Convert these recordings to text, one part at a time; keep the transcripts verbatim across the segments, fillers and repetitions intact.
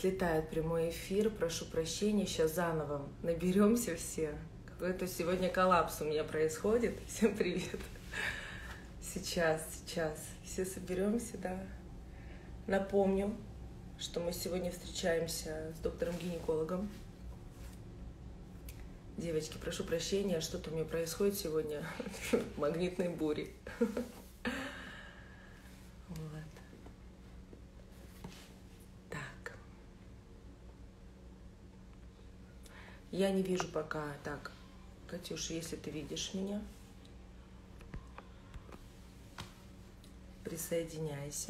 слетает прямой эфир, прошу прощения, сейчас заново наберемся все. Какой-то сегодня коллапс у меня происходит. Всем привет. Сейчас, сейчас. Все соберемся, да. Напомню, что мы сегодня встречаемся с доктором-гинекологом. Девочки, прошу прощения, что-то у меня происходит сегодня. Магнитной бури. Вот. Так. Я не вижу пока. Так, Катюша, если ты видишь меня, присоединяйся.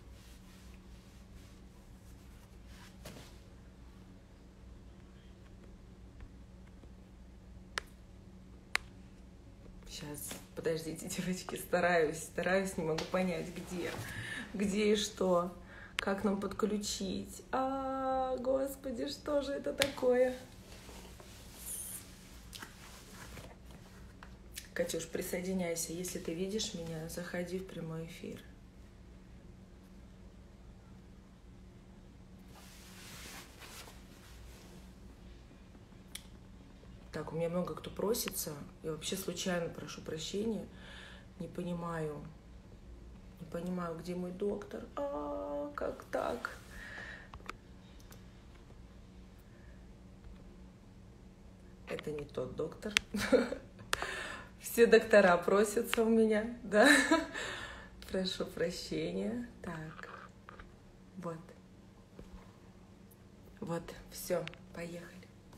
Сейчас, подождите, девочки, стараюсь, стараюсь, не могу понять, где, где и что, как нам подключить. А, Господи, что же это такое? Катюш, присоединяйся, если ты видишь меня, заходи в прямой эфир. Так, у меня много кто просится. Я вообще случайно прошу прощения. Не понимаю. Не понимаю, где мой доктор. А, как так? Это не тот доктор. Все доктора просятся у меня, да? Прошу прощения. Так. Вот. Вот, все, поехали.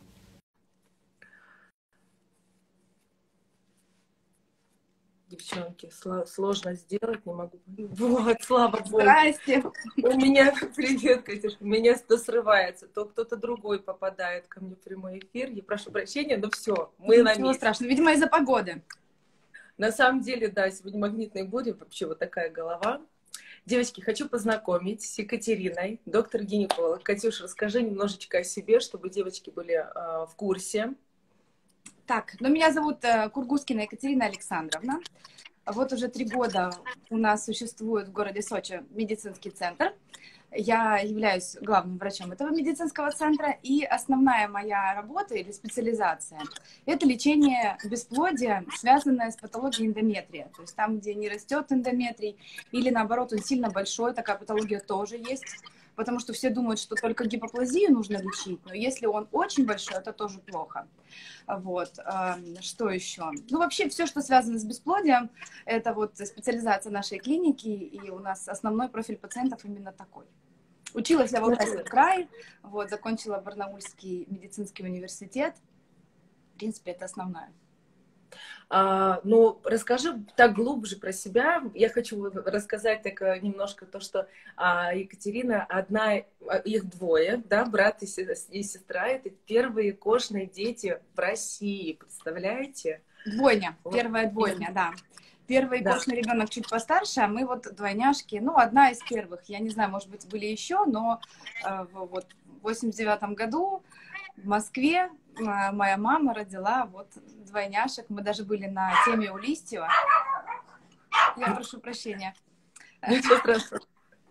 Девчонки, сложно сделать, не могу. Вот, слава богу. Здрасте. У меня, привет, Катюш, у меня то срывается, то кто-то другой попадает ко мне в прямой эфир. Я прошу прощения, но все, мы на месте. Ничего страшного, видимо, из-за погоды. На самом деле, да, сегодня магнитные бури, вообще вот такая голова. Девочки, хочу познакомить с Екатериной, доктор-гинеколог. Катюш, расскажи немножечко о себе, чтобы девочки были э, в курсе. Так, ну меня зовут э, Кургускина Екатерина Александровна. Вот уже три года у нас существует в городе Сочи медицинский центр. Я являюсь главным врачом этого медицинского центра, и основная моя работа или специализация – это лечение бесплодия, связанное с патологией эндометрия. То есть там, где не растет эндометрий, или наоборот, он сильно большой, такая патология тоже есть. Потому что все думают, что только гипоплазию нужно лечить, но если он очень большой, это тоже плохо. Вот. Что еще? Ну, вообще, все, что связано с бесплодием, это вот специализация нашей клиники, и у нас основной профиль пациентов именно такой. Училась я в Алтайском крае, вот, закончила Барнаульский медицинский университет. В принципе, это основное. А, ну, расскажи так глубже про себя. Я хочу рассказать так немножко то, что а, Екатерина одна, их двое, да, брат и сестра, это первые кошные дети в России, представляете? Двойня, первая двойня, да. Первый да. кошный ребенок чуть постарше, а мы вот двойняшки, ну, одна из первых, я не знаю, может быть, были еще, но э, вот в восемьдесят девятом году в Москве моя мама родила вот двойняшек. Мы даже были на теме у Листьева. Я прошу прощения. Ничего страшного.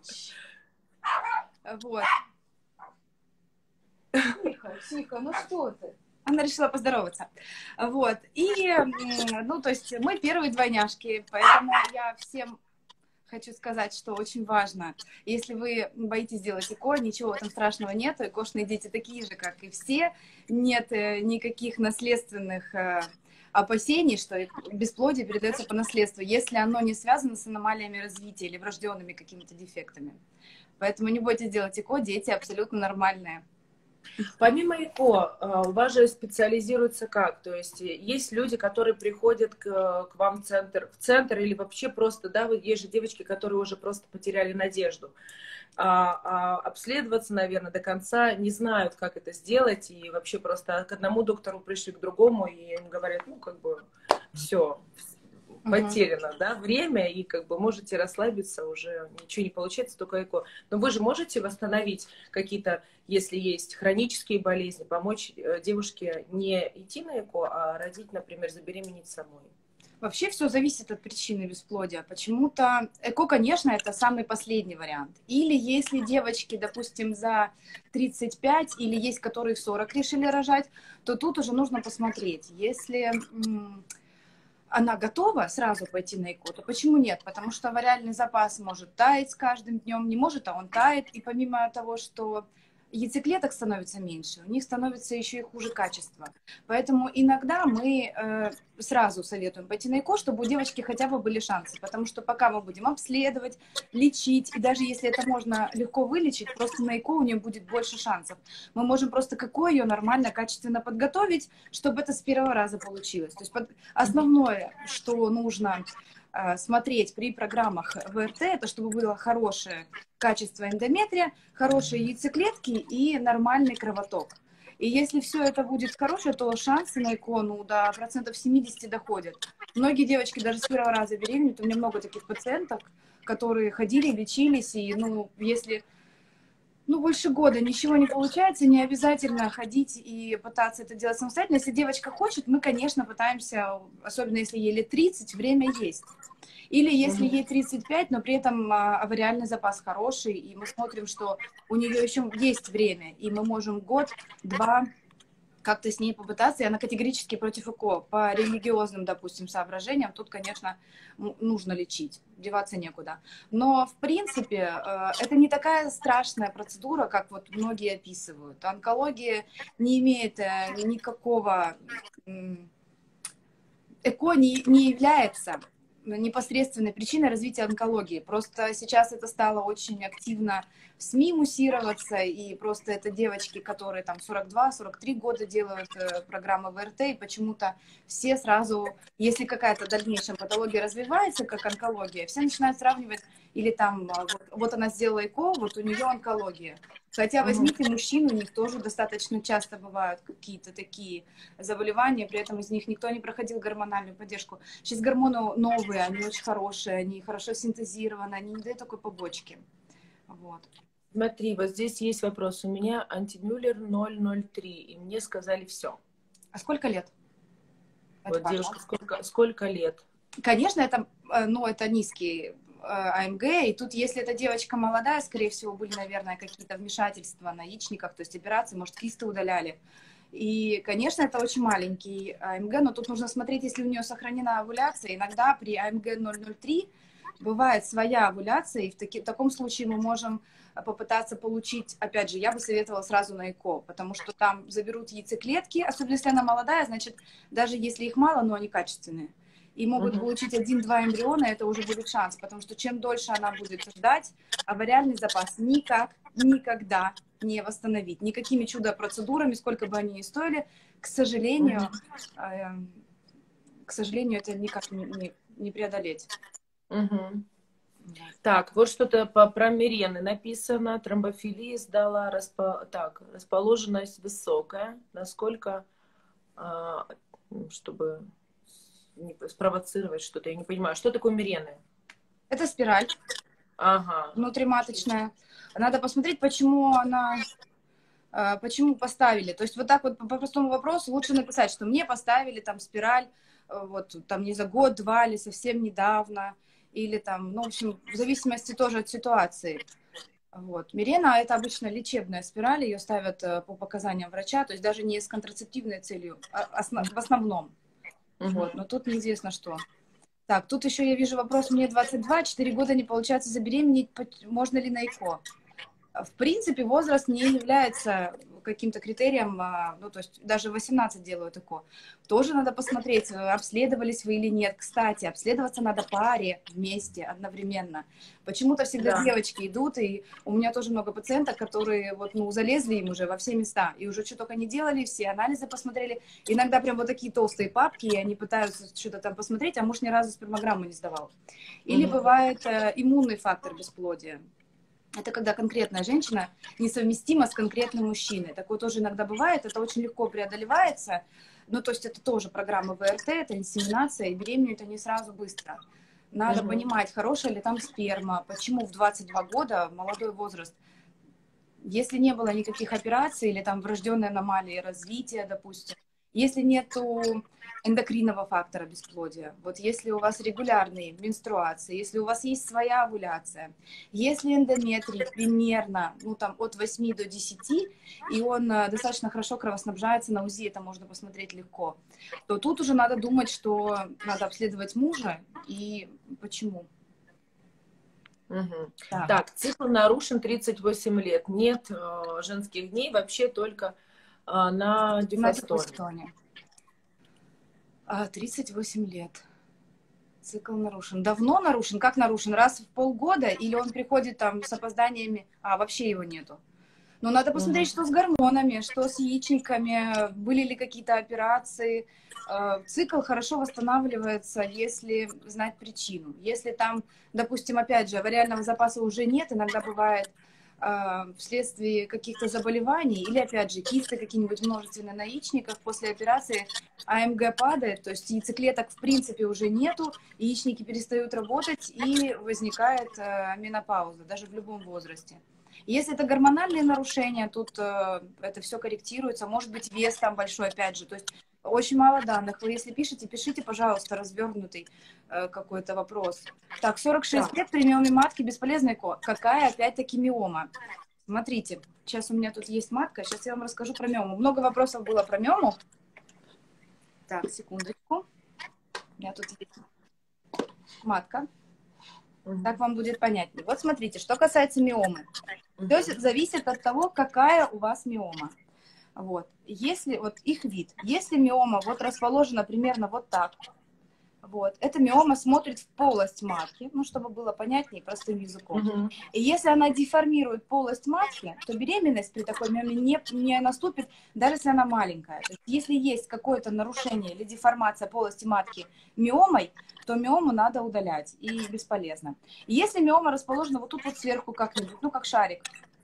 Вот. Тихо, тихо, ну что ты? Она решила поздороваться. Вот. И, ну, то есть мы первые двойняшки, поэтому я всем хочу сказать, что очень важно, если вы боитесь делать ЭКО, ничего в этом страшного нет, ЭКОшные дети такие же, как и все, нет никаких наследственных опасений, что бесплодие передается по наследству, если оно не связано с аномалиями развития или врожденными какими-то дефектами. Поэтому не бойтесь делать ЭКО, дети абсолютно нормальные. Помимо ЭКО, у вас же специализируется как? То есть есть люди, которые приходят к, к вам в центр, в центр или вообще просто, да, вот есть же девочки, которые уже просто потеряли надежду. А, а обследоваться, наверное, до конца не знают, как это сделать, и вообще просто к одному доктору пришли к другому, и им говорят, ну, как бы, все, потеряно, uh-huh. да, время, и как бы можете расслабиться, уже ничего не получается, только ЭКО. Но вы же можете восстановить какие-то, если есть хронические болезни, помочь девушке не идти на ЭКО, а родить, например, забеременеть самой? Вообще все зависит от причины бесплодия. Почему-то ЭКО, конечно, это самый последний вариант. Или если девочки, допустим, за тридцать пять, или есть которые в сорок решили рожать, то тут уже нужно посмотреть. Если м, она готова сразу пойти на ЭКО, то почему нет? Потому что вариальный запас может таять с каждым днем, не может, а он тает. И помимо того, что яйцеклеток становится меньше, у них становится еще и хуже качество. Поэтому иногда мы э, сразу советуем пойти на ЭКО, чтобы у девочки хотя бы были шансы. Потому что пока мы будем обследовать, лечить, и даже если это можно легко вылечить, просто на ЭКО у нее будет больше шансов. Мы можем просто к ЭКО ее нормально, качественно подготовить, чтобы это с первого раза получилось. То есть под... основное, что нужно э, смотреть при программах ВРТ, это чтобы было хорошее качество эндометрия, хорошие яйцеклетки и нормальный кровоток. И если все это будет хорошее, то шансы на ЭКО ну, до процентов семидесяти доходят. Многие девочки даже с первого раза беременеют. У меня много таких пациенток, которые ходили, лечились, и ну, если ну, больше года ничего не получается, не обязательно ходить и пытаться это делать самостоятельно. Если девочка хочет, мы, конечно, пытаемся, особенно если ей лет тридцать, время есть. Или если ей тридцать пять, но при этом а, авариальный запас хороший, и мы смотрим, что у нее еще есть время, и мы можем год-два как-то с ней попытаться, и она категорически против ЭКО. По религиозным, допустим, соображениям тут, конечно, нужно лечить, деваться некуда. Но, в принципе, это не такая страшная процедура, как вот многие описывают. Онкология не имеет никакого... ЭКО не, не является непосредственной причиной развития онкологии. Просто сейчас это стало очень активно в СМИ муссироваться, и просто это девочки, которые там сорок два сорок три года делают э, программы ВРТ, и почему-то все сразу, если какая-то дальнейшая патология развивается, как онкология, все начинают сравнивать, или там, вот, вот она сделала ЭКО, вот у нее онкология. Хотя возьмите мужчин, у них тоже достаточно часто бывают какие-то такие заболевания, при этом из них никто не проходил гормональную поддержку. Сейчас гормоны новые, они очень хорошие, они хорошо синтезированы, они не дают такой побочки. Вот. Смотри, вот здесь есть вопрос. У меня антимюллер ноль ноль три, и мне сказали все. А сколько лет? Вот это девушка, сколько, сколько лет? Конечно, это, ну, это низкий АМГ, и тут, если эта девочка молодая, скорее всего, были, наверное, какие-то вмешательства на яичниках, то есть операции, может, кисты удаляли. И, конечно, это очень маленький АМГ, но тут нужно смотреть, если у нее сохранена овуляция. Иногда при АМГ ноль ноль три бывает своя овуляция, и в, таки, в таком случае мы можем попытаться получить, опять же, я бы советовала сразу на ЭКО, потому что там заберут яйцеклетки, особенно если она молодая, значит, даже если их мало, но они качественные. И могут uh-huh. получить один-два эмбриона, это уже будет шанс, потому что чем дольше она будет ждать, авариальный запас никак, никогда не восстановить. Никакими чудо-процедурами, сколько бы они ни стоили, к сожалению, uh-huh. э, к сожалению, это никак не, не, не преодолеть. Uh-huh. Так, вот что-то по, про Мирены написано. Тромбофилия сдала, распо, так, расположенность высокая. Насколько, а, чтобы... не спровоцировать что-то, я не понимаю. Что такое Мирены? Это спираль. Ага. Внутриматочная. Надо посмотреть, почему она, почему поставили. То есть вот так вот по простому вопросу лучше написать, что мне поставили там спираль, вот там не за год-два или совсем недавно, или там, ну, в общем, в зависимости тоже от ситуации. Вот. Мирена — это обычно лечебная спираль, ее ставят по показаниям врача, то есть даже не с контрацептивной целью, а основ, в основном. Uh-huh. Вот, но тут неизвестно что. Так, тут еще я вижу вопрос, мне двадцать два, четыре года не получается забеременеть, можно ли на ЭКО? В принципе, возраст не является каким-то критерием, ну, то есть даже восемнадцать делают ЭКО. Тоже надо посмотреть, обследовались вы или нет. Кстати, обследоваться надо паре вместе, одновременно. Почему-то всегда да. девочки идут, и у меня тоже много пациенток, которые вот, ну, залезли им уже во все места, и уже что только не делали, все анализы посмотрели. Иногда прям вот такие толстые папки, и они пытаются что-то там посмотреть, а муж ни разу спермограмму не сдавал. Или угу. бывает э, иммунный фактор бесплодия. Это когда конкретная женщина несовместима с конкретным мужчиной. Такое тоже иногда бывает, это очень легко преодолевается. Ну, то есть это тоже программа ВРТ, это инсеминация, и беременеют они сразу быстро. Надо угу. понимать, хорошая ли там сперма, почему в двадцать два года, молодой возраст. Если не было никаких операций или там врожденной аномалии развития, допустим, Если нету эндокринного фактора бесплодия, вот если у вас регулярные менструации, если у вас есть своя овуляция, если эндометрий примерно, ну там от восьми до десяти, и он э, достаточно хорошо кровоснабжается, на УЗИ это можно посмотреть легко, то тут уже надо думать, что надо обследовать мужа и почему. Угу. Да. Так, цикл нарушен тридцать восемь лет. Нет э, женских дней, вообще только э, на На дифастоне. дифастоне. А, тридцать восемь лет. Цикл нарушен. Давно нарушен? Как нарушен? Раз в полгода? Или он приходит там с опозданиями? А, вообще его нету. Но надо посмотреть, Угу. что с гормонами, что с яичниками, были ли какие-то операции. Э, Цикл хорошо восстанавливается, если знать причину. Если там, допустим, опять же, авариального запаса уже нет, иногда бывает э, вследствие каких-то заболеваний, или, опять же, кисты какие-нибудь множественные на яичниках, после операции АМГ падает, то есть яйцеклеток в принципе уже нету, яичники перестают работать, и возникает э, менопауза, даже в любом возрасте. Если это гормональные нарушения, тут э, это все корректируется. Может быть, вес там большой, опять же. То есть очень мало данных. Вы если пишете, пишите, пожалуйста, развернутый э, какой-то вопрос. Так, сорок шесть лет при миоме матки бесполезная ко. Какая опять-таки миома? Смотрите, сейчас у меня тут есть матка, сейчас я вам расскажу про миому. Много вопросов было про миому. Так, секундочку. У меня тут есть матка. Так вам будет понятнее. Вот смотрите, что касается миомы. Все зависит от того, какая у вас миома. Вот. Если вот их вид, если миома вот расположена примерно вот так, вот, эта миома смотрит в полость матки, ну, чтобы было понятнее простым языком. Угу. И если она деформирует полость матки, то беременность при такой миоме не, не наступит, даже если она маленькая. То есть, если есть какое-то нарушение или деформация полости матки миомой, то миому надо удалять, и бесполезно. И если миома расположена вот тут вот сверху как-нибудь, ну, как шарик,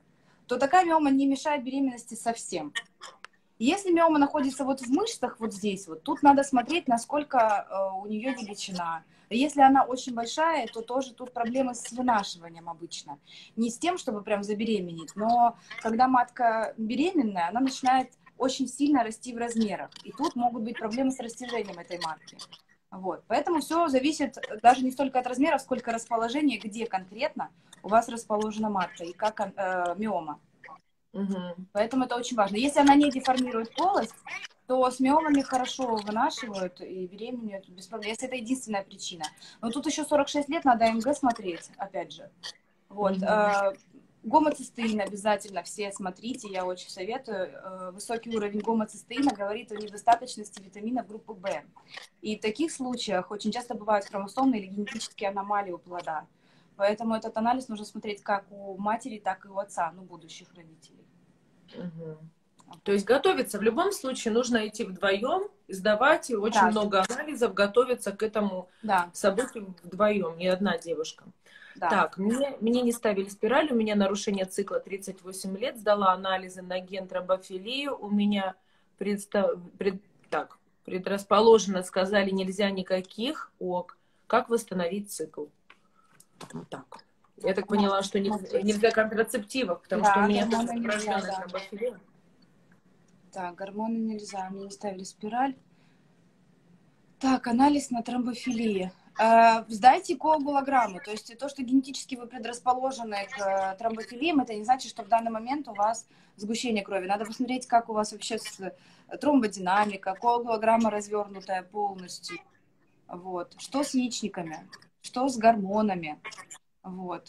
то такая миома не мешает беременности совсем. Если миома находится вот в мышцах, вот здесь вот, тут надо смотреть, насколько э, у нее величина. Если она очень большая, то тоже тут проблемы с вынашиванием обычно. Не с тем, чтобы прям забеременеть, но когда матка беременная, она начинает очень сильно расти в размерах. И тут могут быть проблемы с растяжением этой матки. Вот. Поэтому все зависит даже не столько от размеров, сколько расположения, где конкретно у вас расположена матка и как э, миома. Угу. Поэтому это очень важно. Если она не деформирует полость, то с миомами хорошо вынашивают и беременеют без проблем, если это единственная причина. Но тут еще сорок шесть лет, надо АМГ смотреть, опять же. Вот. Угу. Гомоцистеин обязательно все смотрите, я очень советую. Высокий уровень гомоцистеина говорит о недостаточности витамина группы В. И в таких случаях очень часто бывают хромосомные или генетические аномалии у плода. Поэтому этот анализ нужно смотреть как у матери, так и у отца, ну, будущих родителей. Угу. То есть готовиться в любом случае нужно идти вдвоем, сдавать очень Да. много анализов, готовиться к этому Да. событию вдвоем, не одна девушка. Да. Так, мне, мне не ставили спираль, у меня нарушение цикла тридцать восемь лет, сдала анализы на ген тромбофилию, у меня представ... пред... так, предрасположено, сказали, нельзя никаких ок. Как восстановить цикл? Вот так. Я так поняла, что нельзя, нельзя контрацептивов, потому да, что у меня тоже гормоны нельзя, врожденная да. тромбофилия. Так, гормоны нельзя, мне не ставили спираль. Так, анализ на тромбофилии. Э, сдайте коагулограмму, то есть то, что генетически вы предрасположены к тромбофилиям, это не значит, что в данный момент у вас сгущение крови. Надо посмотреть, как у вас вообще с тромбодинамика, коагулограмма развернутая полностью. Вот. Что с яичниками, что с гормонами. Вот.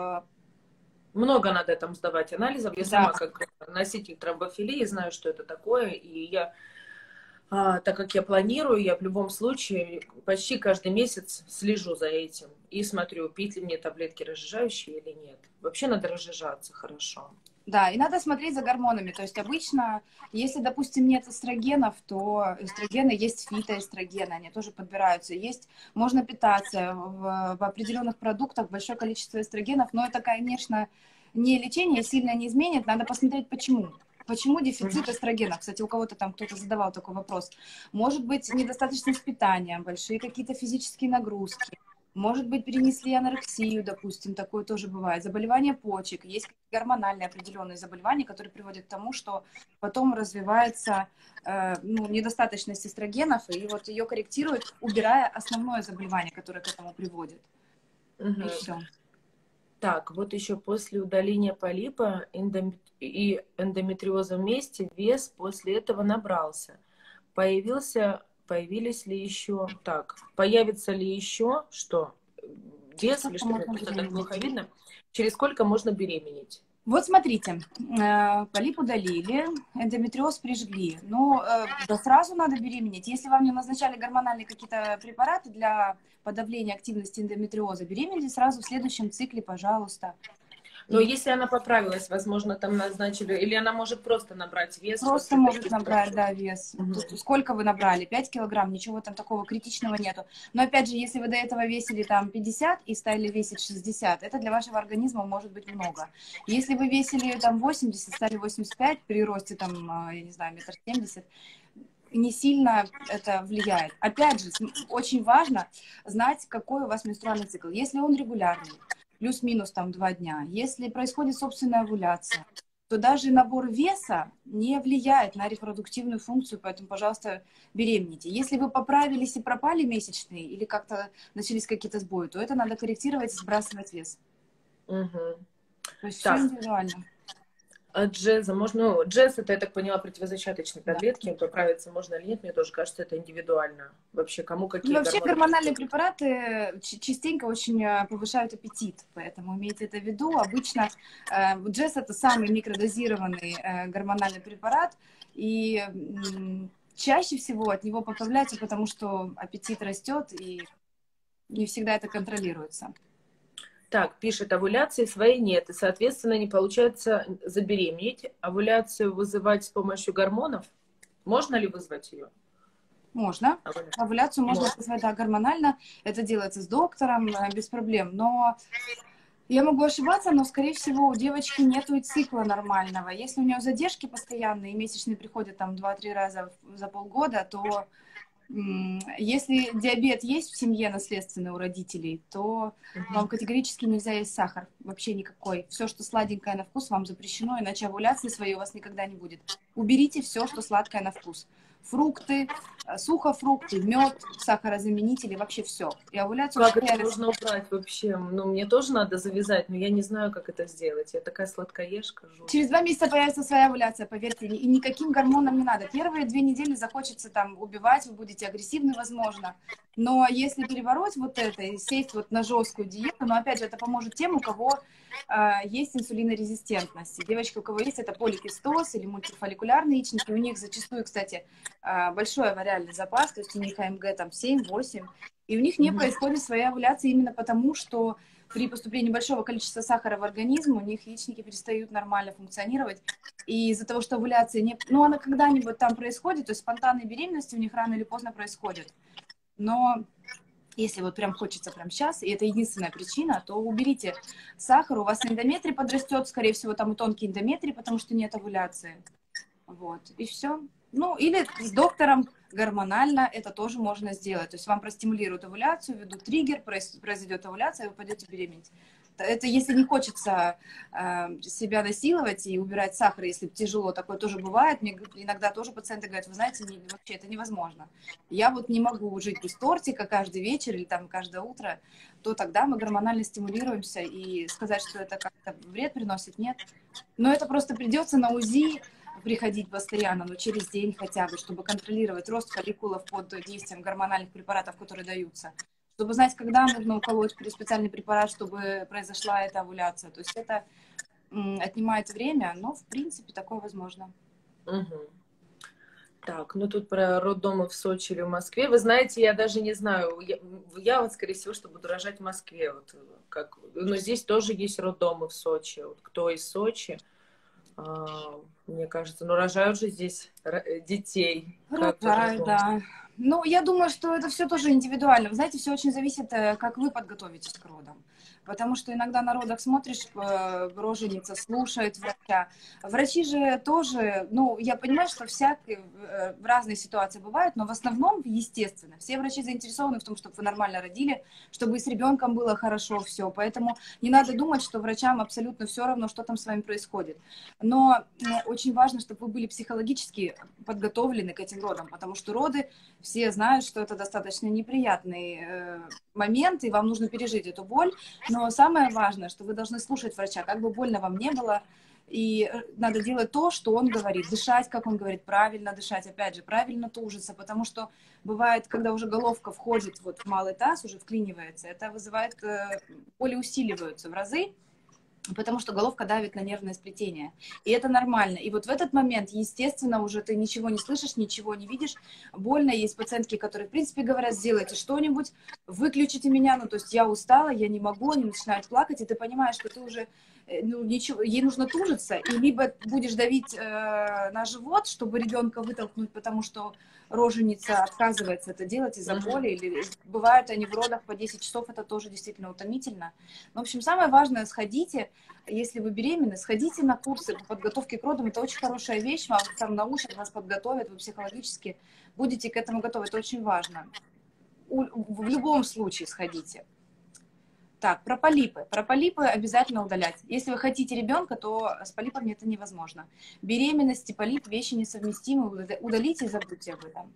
Много надо там сдавать анализов. Я Да. сама как носитель тромбофилии знаю, что это такое. И я, а, так как я планирую, я в любом случае почти каждый месяц слежу за этим. И смотрю, пить ли мне таблетки разжижающие или нет. Вообще надо разжижаться хорошо. Да, и надо смотреть за гормонами. То есть обычно, если, допустим, нет эстрогенов, то эстрогены есть фитоэстрогены, они тоже подбираются. Есть, можно питаться в, в определенных продуктах большое количество эстрогенов, но это, конечно, не лечение сильно не изменит. Надо посмотреть, почему. Почему дефицит эстрогенов? Кстати, у кого-то там кто-то задавал такой вопрос. Может быть, недостаточность питания, большие какие-то физические нагрузки. Может быть, перенесли анорексию, допустим, такое тоже бывает. Заболевания почек. Есть гормональные определенные заболевания, которые приводят к тому, что потом развивается э, ну, недостаточность эстрогенов, и вот ее корректируют, убирая основное заболевание, которое к этому приводит. Угу. И все. Так, вот еще после удаления полипа эндом... и эндометриоза вместе вес после этого набрался. Появился, появились ли еще, так, появится ли еще, что, вес или что, просто так плохо видно, через сколько можно беременеть? Вот смотрите, полип удалили, эндометриоз прижгли. Ну, да сразу надо беременеть. Если вам не назначали гормональные какие-то препараты для подавления активности эндометриоза, беременеть сразу в следующем цикле, пожалуйста. Но и... если она поправилась, возможно, там назначили, или она может просто набрать вес? Просто может набрать, да, вес. Угу. Тут сколько вы набрали? пять килограмм, ничего там такого критичного нету. Но опять же, если вы до этого весили там пятьдесят и стали весить шестьдесят, это для вашего организма может быть много. Если вы весили там восемьдесят, стали восемьдесят пять, при росте там, я не знаю, метр семьдесят, не сильно это влияет. Опять же, очень важно знать, какой у вас менструальный цикл. Если он регулярный, плюс-минус там два дня, если происходит собственная овуляция, то даже набор веса не влияет на репродуктивную функцию, поэтому, пожалуйста, беременните. Если вы поправились и пропали месячные, или как-то начались какие-то сбои, то это надо корректировать и сбрасывать вес. Угу. То есть так. Все индивидуально. От джеза можно, ну, джез, это, я так поняла, противозачаточные таблетки, да. Поправиться можно или нет, мне тоже кажется, это индивидуально. Вообще, кому какие ну, вообще гормональные препараты частенько очень повышают аппетит, поэтому имейте это в виду. Обычно э, джез это самый микродозированный э, гормональный препарат, и э, чаще всего от него поправляются, потому что аппетит растет, и не всегда это контролируется. Так, пишет, овуляции своей нет, и, соответственно, не получается забеременеть. Овуляцию вызывать с помощью гормонов? Можно ли вызвать ее? Можно. Овуляцию, Овуляцию можно вызвать, да, гормонально. Это делается с доктором, без проблем. Но я могу ошибаться, но, скорее всего, у девочки нету цикла нормального. Если у нее задержки постоянные, и месячные приходят там два-три раза за полгода, то... Если диабет есть в семье наследственный у родителей, то вам категорически нельзя есть сахар, вообще никакой. Все, что сладенькое на вкус, вам запрещено, иначе овуляции своей у вас никогда не будет. Уберите все, что сладкое на вкус. Фрукты, сухофрукты, мед, сахарозаменители, вообще все. И овуляцию... Как это можно убрать вообще? Ну, мне тоже надо завязать, но я не знаю, как это сделать. Я такая сладкоежка. Жутко. Через два месяца появится своя овуляция, поверьте, и никаким гормонам не надо. Первые две недели захочется там убивать, вы будете агрессивны, возможно. Но если перебороть вот это и сесть вот на жесткую диету, но опять же, это поможет тем, у кого э, есть инсулинорезистентность. И девочки, у кого есть это поликистоз или мультифолликулярные яичники, у них зачастую, кстати, э, большой авариальный запас, то есть у них АМГ там семь-восемь, и у них не mm-hmm. происходит своя овуляция именно потому, что при поступлении большого количества сахара в организм у них яичники перестают нормально функционировать. И из-за того, что овуляция не... Ну, она когда-нибудь там происходит, то есть спонтанные беременности у них рано или поздно происходят. Но если вот прям хочется прям сейчас, и это единственная причина, то уберите сахар, у вас эндометрий подрастет, скорее всего, там и тонкий эндометрий, потому что нет овуляции. Вот, и все. Ну, или с доктором гормонально это тоже можно сделать. То есть вам простимулируют овуляцию, введут триггер, произойдет овуляция, и вы пойдете беременеть. Это если не хочется э, себя насиловать и убирать сахар, если тяжело, такое тоже бывает. Мне иногда тоже пациенты говорят, вы знаете, не, вообще это невозможно. Я вот не могу жить без тортика каждый вечер или там каждое утро, то тогда мы гормонально стимулируемся, и сказать, что это как-то вред приносит, нет. Но это просто придется на УЗИ приходить постоянно, но через день хотя бы, чтобы контролировать рост фолликулов под действием гормональных препаратов, которые даются. Чтобы знать, когда нужно уколоть специальный препарат, чтобы произошла эта овуляция. То есть это м, отнимает время, но в принципе такое возможно. Угу. Так, ну тут про роддомы в Сочи или в Москве. Вы знаете, я даже не знаю, я, я вот, скорее всего, что буду рожать в Москве. Вот, как, но здесь тоже есть роддомы в Сочи. Вот, кто из Сочи, а, мне кажется, ну рожают же здесь детей. Рожают, да. Ну, я думаю, что это все тоже индивидуально. Вы знаете, все очень зависит, как вы подготовитесь к родам. Потому что иногда на родах смотришь, э, роженица слушает врача. Врачи же тоже, ну, я понимаю, что всякие э, в разные ситуации бывают, но в основном, естественно, все врачи заинтересованы в том, чтобы вы нормально родили, чтобы и с ребенком было хорошо все. Поэтому не надо думать, что врачам абсолютно все равно, что там с вами происходит. Но э, очень важно, чтобы вы были психологически подготовлены к этим родам, потому что роды, все знают, что это достаточно неприятный э, момент, и вам нужно пережить эту боль. Но самое важное, что вы должны слушать врача, как бы больно вам не было, и надо делать то, что он говорит, дышать, как он говорит, правильно дышать, опять же, правильно тужиться, потому что бывает, когда уже головка входит вот в малый таз, уже вклинивается, это вызывает, э, боли усиливаются в разы, потому что головка давит на нервное сплетение. И это нормально. И вот в этот момент, естественно, уже ты ничего не слышишь, ничего не видишь. Больно. Есть пациентки, которые, в принципе, говорят, сделайте что-нибудь, выключите меня, ну, то есть я устала, я не могу, они начинают плакать, и ты понимаешь, что ты уже, ну, ничего, ей нужно тужиться, и либо будешь давить э, на живот, чтобы ребенка вытолкнуть, потому что роженица отказывается это делать из-за боли, или бывают они в родах по десять часов, это тоже действительно утомительно. В общем, самое важное, сходите, если вы беременны, сходите на курсы по подготовке к родам, это очень хорошая вещь, вам там научат, вас подготовят, вы психологически будете к этому готовы, это очень важно. У, в любом случае сходите. Так, про полипы. Про полипы обязательно удалять. Если вы хотите ребенка, то с полипами это невозможно. Беременность и полип — вещи несовместимы, удалите и забудьте об этом.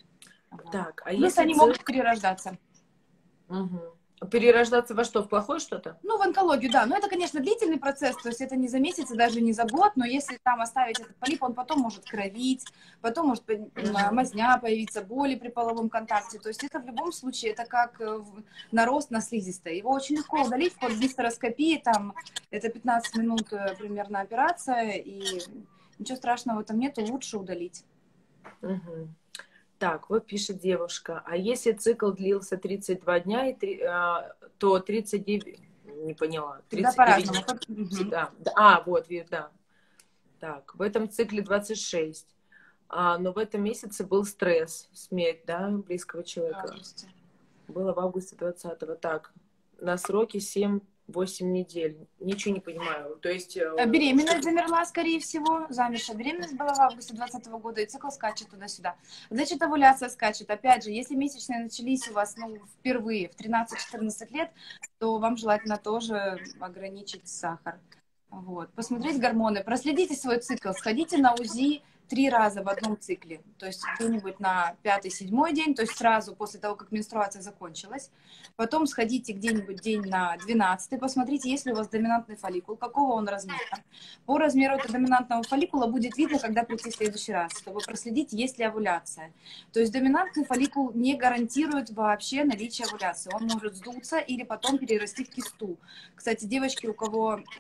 Так, а Плюс если они цикл... могут перерождаться. Угу. Перерождаться во что? В плохое что-то? Ну, в онкологию, да. Но это, конечно, длительный процесс, то есть это не за месяц и даже не за год, но если там оставить этот полип, он потом может кровить, потом может uh-huh. мазня появиться, боли при половом контакте. То есть это в любом случае, это как нарост на слизистой. Его очень легко удалить под гистероскопией, там это пятнадцать минут примерно операция, и ничего страшного там нету, лучше удалить. Uh-huh. Так, вот пишет девушка, а если цикл длился тридцать два дня, и три, а, то тридцать девять, не поняла, тридцать девять дней. Да, да, а, вот, да. Так, в этом цикле двадцать шесть, а, но в этом месяце был стресс, смерть, да, близкого человека. Было в августе двадцатого. Так, на сроке семь-восемь недель. Ничего не понимаю. То есть... Беременность замерла, скорее всего. Замершая беременность была в августе двадцатого года, и цикл скачет туда-сюда. Значит, овуляция скачет. Опять же, если месячные начались у вас, ну, впервые в тринадцать-четырнадцать лет, то вам желательно тоже ограничить сахар. Вот. Посмотреть гормоны, проследите свой цикл, сходите на УЗИ три раза в одном цикле, то есть где-нибудь на пятый-седьмой день, то есть сразу после того, как менструация закончилась. Потом сходите где-нибудь день на двенадцатый, посмотрите, есть ли у вас доминантный фолликул, какого он размера. По размеру этого доминантного фолликула будет видно, когда прийти в следующий раз, чтобы проследить, есть ли овуляция. То есть доминантный фолликул не гарантирует вообще наличие овуляции. Он может сдуться или потом перерасти в кисту. Кстати, девочки, у кого э,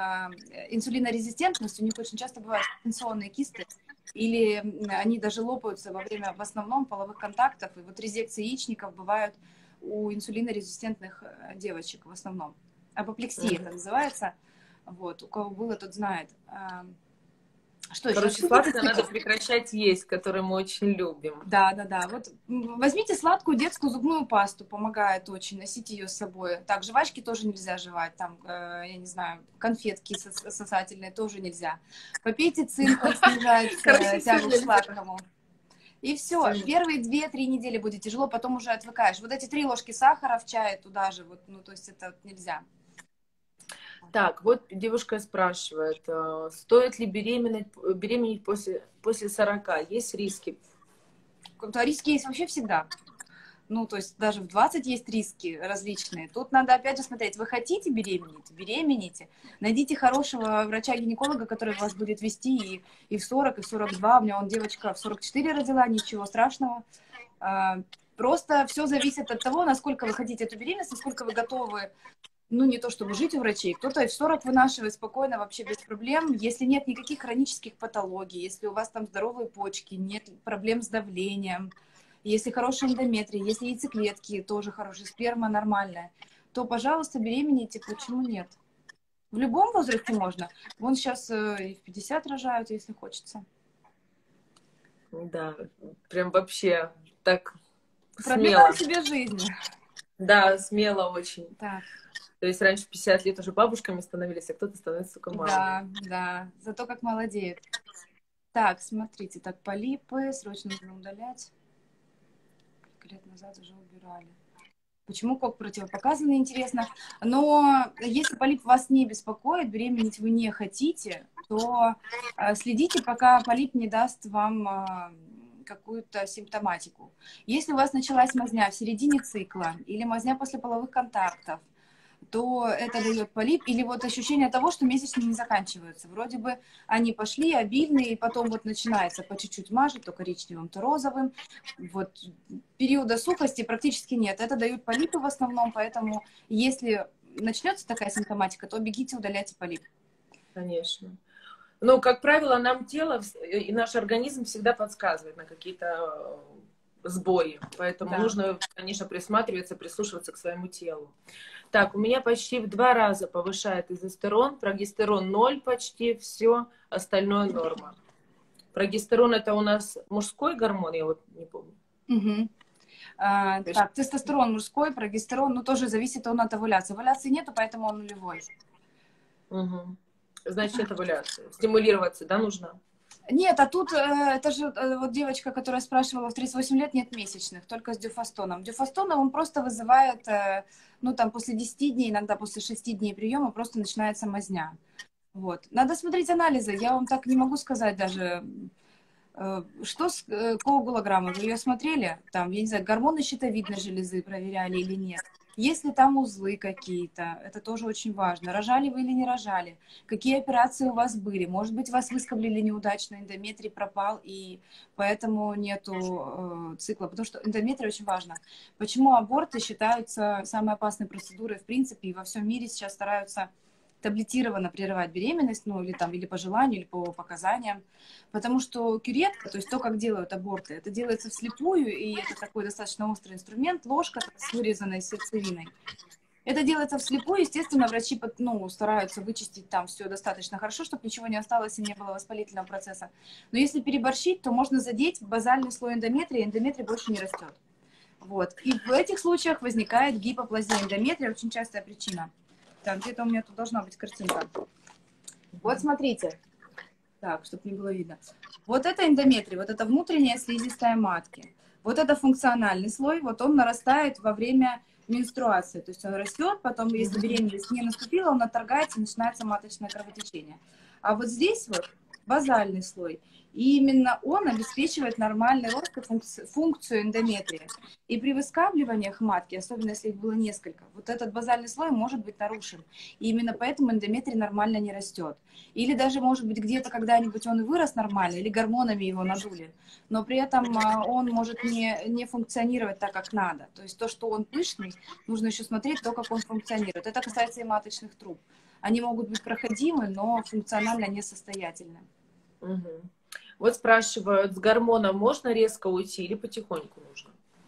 инсулинорезистентность, у них очень часто бывают инфекционные кисты, или они даже лопаются во время, в основном, половых контактов. И вот резекции яичников бывают у инсулинорезистентных девочек в основном. Апоплексия mm-hmm. это называется. Вот. У кого было, тот знает. Что Короче, еще? сладкое надо прекращать есть, которое мы очень любим. Да, да, да. Вот возьмите сладкую детскую зубную пасту, помогает очень, носите ее с собой. Так, жвачки тоже нельзя жевать, там, э, я не знаю, конфетки сосательные тоже нельзя. Попейте цинк, он снижает тягу к сладкому. И все, первые две-три недели будет тяжело, потом уже отвыкаешь. Вот эти три ложки сахара в чае туда же, вот, ну, то есть это нельзя. Так, вот девушка спрашивает, стоит ли беременеть, беременеть после, после сорока? Есть риски? Риски есть вообще всегда. Ну, то есть даже в двадцать есть риски различные. Тут надо опять же смотреть, вы хотите беременеть? Беремените. Найдите хорошего врача-гинеколога, который вас будет вести и, и в сорок, и в сорок два. У меня вон девочка в сорок четыре родила, ничего страшного. Просто все зависит от того, насколько вы хотите эту беременность, насколько вы готовы, ну, не то чтобы жить у врачей, кто-то и в сорок вынашивает спокойно, вообще без проблем, если нет никаких хронических патологий, если у вас там здоровые почки, нет проблем с давлением, если хороший эндометрий, если яйцеклетки тоже хорошие, сперма нормальная, то, пожалуйста, беременейте, почему нет? В любом возрасте можно. Вон сейчас и в пятьдесят рожают, если хочется. Да, прям вообще так продлеваем смело. себе жизнь. Да, смело очень. Так. То есть раньше в пятьдесят лет уже бабушками становились, а кто-то становится только мамой. Да, да, зато как молодеют. Так, смотрите, так, полипы срочно нужно удалять. Несколько лет назад уже убирали. Почему кок противопоказан, интересно. Но если полип вас не беспокоит, беременеть вы не хотите, то э, следите, пока полип не даст вам э, какую-то симптоматику. Если у вас началась мазня в середине цикла или мазня после половых контактов, то это дает полип, или вот ощущение того, что месячные не заканчиваются. Вроде бы они пошли обильные, и потом вот начинается по чуть-чуть мажет, то коричневым, то розовым. Вот периода сухости практически нет. Это дают полипы в основном, поэтому если начнется такая симптоматика, то бегите, удаляйте полип. Конечно. Ну, как правило, нам тело и наш организм всегда подсказывает на какие-то сбои. Поэтому да. нужно, конечно, присматриваться, прислушиваться к своему телу. Так, у меня почти в два раза повышает тестостерон, прогестерон ноль почти, все, остальное норма. Прогестерон это у нас мужской гормон, я вот не помню. Угу. А, так, тестостерон мужской, прогестерон, ну тоже зависит он от овуляции. Овуляции нету, поэтому он нулевой. Угу. Значит, это овуляция. Стимулироваться, да, нужно? Нет, а тут, это же вот девочка, которая спрашивала, в тридцать восемь лет нет месячных, только с дюфастоном. Дюфастоном он просто вызывает, ну, там, после десяти дней, иногда после шести дней приема просто начинается мазня. Вот. Надо смотреть анализы, я вам так не могу сказать даже, что с коагулограммой, вы ее смотрели? Там, я не знаю, гормоны щитовидной железы проверяли или нет? Есть ли там узлы какие-то? Это тоже очень важно. Рожали вы или не рожали? Какие операции у вас были? Может быть, вас выскоблили неудачно, эндометрий пропал, и поэтому нету э, цикла. Потому что эндометрий очень важно. Почему аборты считаются самой опасной процедурой в принципе, и во всем мире сейчас стараются таблетированно прерывать беременность, ну, или там, или по желанию, или по показаниям. Потому что кюретка, то есть то, как делают аборты, это делается вслепую, и это такой достаточно острый инструмент, ложка с вырезанной сердцевиной. Это делается вслепую, естественно, врачи, ну, стараются вычистить там все достаточно хорошо, чтобы ничего не осталось и не было воспалительного процесса. Но если переборщить, то можно задеть базальный слой эндометрия, и эндометрий больше не растет. Вот. И в этих случаях возникает гипоплазия эндометрия, очень частая причина. Так, где-то у меня тут должна быть картинка. Вот смотрите. Так, чтобы не было видно. Вот это эндометрий, вот это внутренняя слизистая матки. Вот это функциональный слой, вот он нарастает во время менструации. То есть он растет, потом, если беременность не наступила, он отторгается, начинается маточное кровотечение. А вот здесь вот базальный слой. И именно он обеспечивает нормальный рост и функцию, функцию эндометрия. И при выскабливаниях матки, особенно если их было несколько, вот этот базальный слой может быть нарушен. И именно поэтому эндометрий нормально не растет. Или даже, может быть, где-то когда-нибудь он и вырос нормально, или гормонами его надули, но при этом он может не, не функционировать так, как надо. То есть то, что он пышный, нужно еще смотреть то, как он функционирует. Это касается и маточных труб. Они могут быть проходимы, но функционально несостоятельны. Угу. Вот спрашивают, с гормоном можно резко уйти или потихоньку нужно?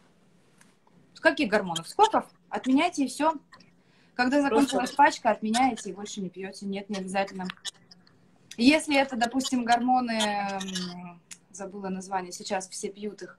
С каких гормонов? Скоков? Отменяйте и все. Когда закончилась Просто... пачка, отменяете и больше не пьете. Нет, не обязательно. Если это, допустим, гормоны, забыла название, сейчас все пьют их,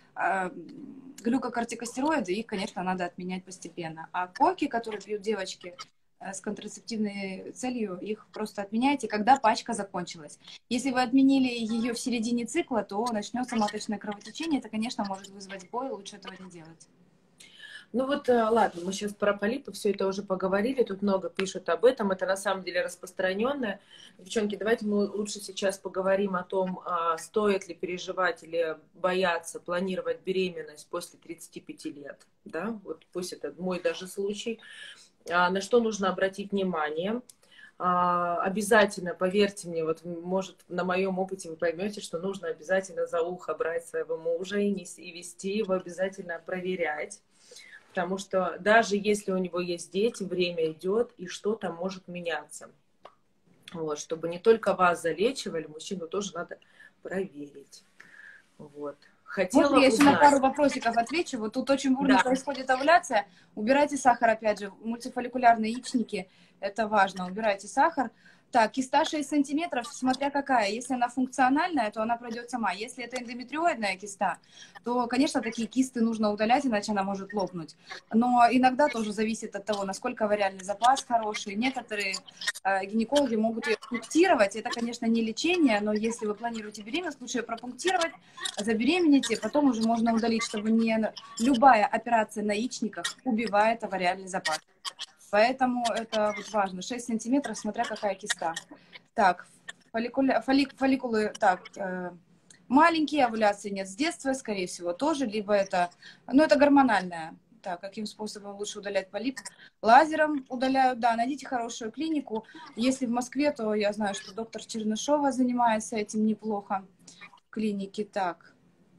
глюкокортикостероиды, их, конечно, надо отменять постепенно. А коки, которые пьют девочки с контрацептивной целью, их просто отменяйте, когда пачка закончилась. Если вы отменили ее в середине цикла, то начнется маточное кровотечение. Это, конечно, может вызвать бой, лучше этого не делать. Ну вот, ладно, мы сейчас про полипы все это уже поговорили, тут много пишут об этом, это на самом деле распространенное. Девчонки, давайте мы лучше сейчас поговорим о том, стоит ли переживать или бояться планировать беременность после тридцати пяти лет, да, вот пусть это мой даже случай. На что нужно обратить внимание. Обязательно, поверьте мне, вот может на моем опыте вы поймете, что нужно обязательно за ухо брать своего мужа и, и вести его обязательно проверять. Потому что даже если у него есть дети, время идет, и что-то может меняться. Вот, чтобы не только вас залечивали, мужчину тоже надо проверить. Вот. Хотела вот я еще узнать. на пару вопросиков отвечу. Вот тут очень бурно да. происходит овуляция. Убирайте сахар, опять же, мультифолликулярные яичники. Это важно. Убирайте сахар. Так, киста шесть сантиметров, смотря какая. Если она функциональная, то она пройдет сама. Если это эндометриоидная киста, то, конечно, такие кисты нужно удалять, иначе она может лопнуть. Но иногда тоже зависит от того, насколько вариальный запас хороший. Некоторые э, гинекологи могут ее пунктировать. Это, конечно, не лечение, но если вы планируете беременность, лучше ее пропунктировать, забеременеть, потом уже можно удалить, чтобы не любая операция на яичниках убивает авариальный запас. Поэтому это вот важно. шесть сантиметров, смотря какая киста. Так, фолликуля, фоллик, фолликулы, так, э, маленькие, овуляции нет с детства, скорее всего, тоже. Либо это, ну, это гормональная. Так, каким способом лучше удалять полип? Лазером удаляют, да, найдите хорошую клинику. Если в Москве, то я знаю, что доктор Чернышова занимается этим неплохо в клинике. Так.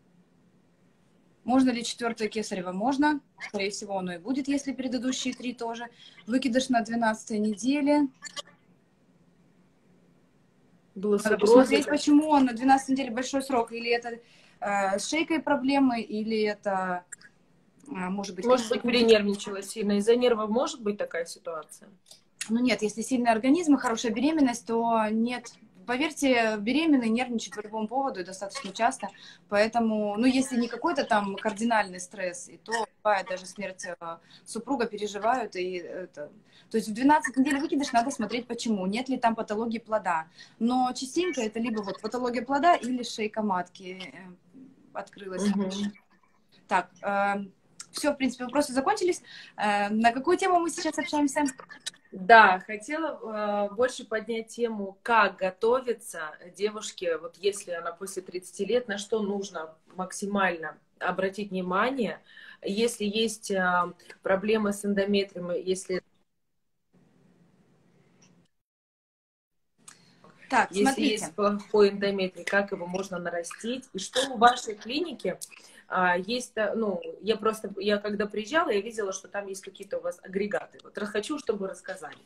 Можно ли четвертое кесарево? Можно. Скорее всего, оно и будет, если предыдущие три тоже. Выкидыш на двенадцатой неделе. Было Надо посмотреть, почему он на двенадцатой неделе большой срок. Или это э, с шейкой проблемы, или это, э, может быть... Может быть, перенервничала сильно. Из-за нервов может быть такая ситуация? Ну нет, если сильный организм и хорошая беременность, то нет. Поверьте, беременные нервничают по любому поводу и достаточно часто. Поэтому, ну, если не какой-то там кардинальный стресс, и то бывает даже смерть супруга, переживают. И это... То есть в двенадцать недель выкидыш надо смотреть, почему. Нет ли там патологии плода. Но частенько это либо вот патология плода или шейка матки открылась. Угу. Так, э, все, в принципе, вопросы закончились. Э, на какую тему мы сейчас общаемся? Да, хотела э, больше поднять тему, как готовиться девушке, вот если она после тридцати лет, на что нужно максимально обратить внимание, если есть э, проблемы с эндометрием, если, так, если смотрите. есть плохой эндометрий, как его можно нарастить, и что в вашей клинике а, есть, ну, я просто, я когда приезжала, я видела, что там есть какие-то у вас агрегаты. Вот хочу, чтобы вы рассказали.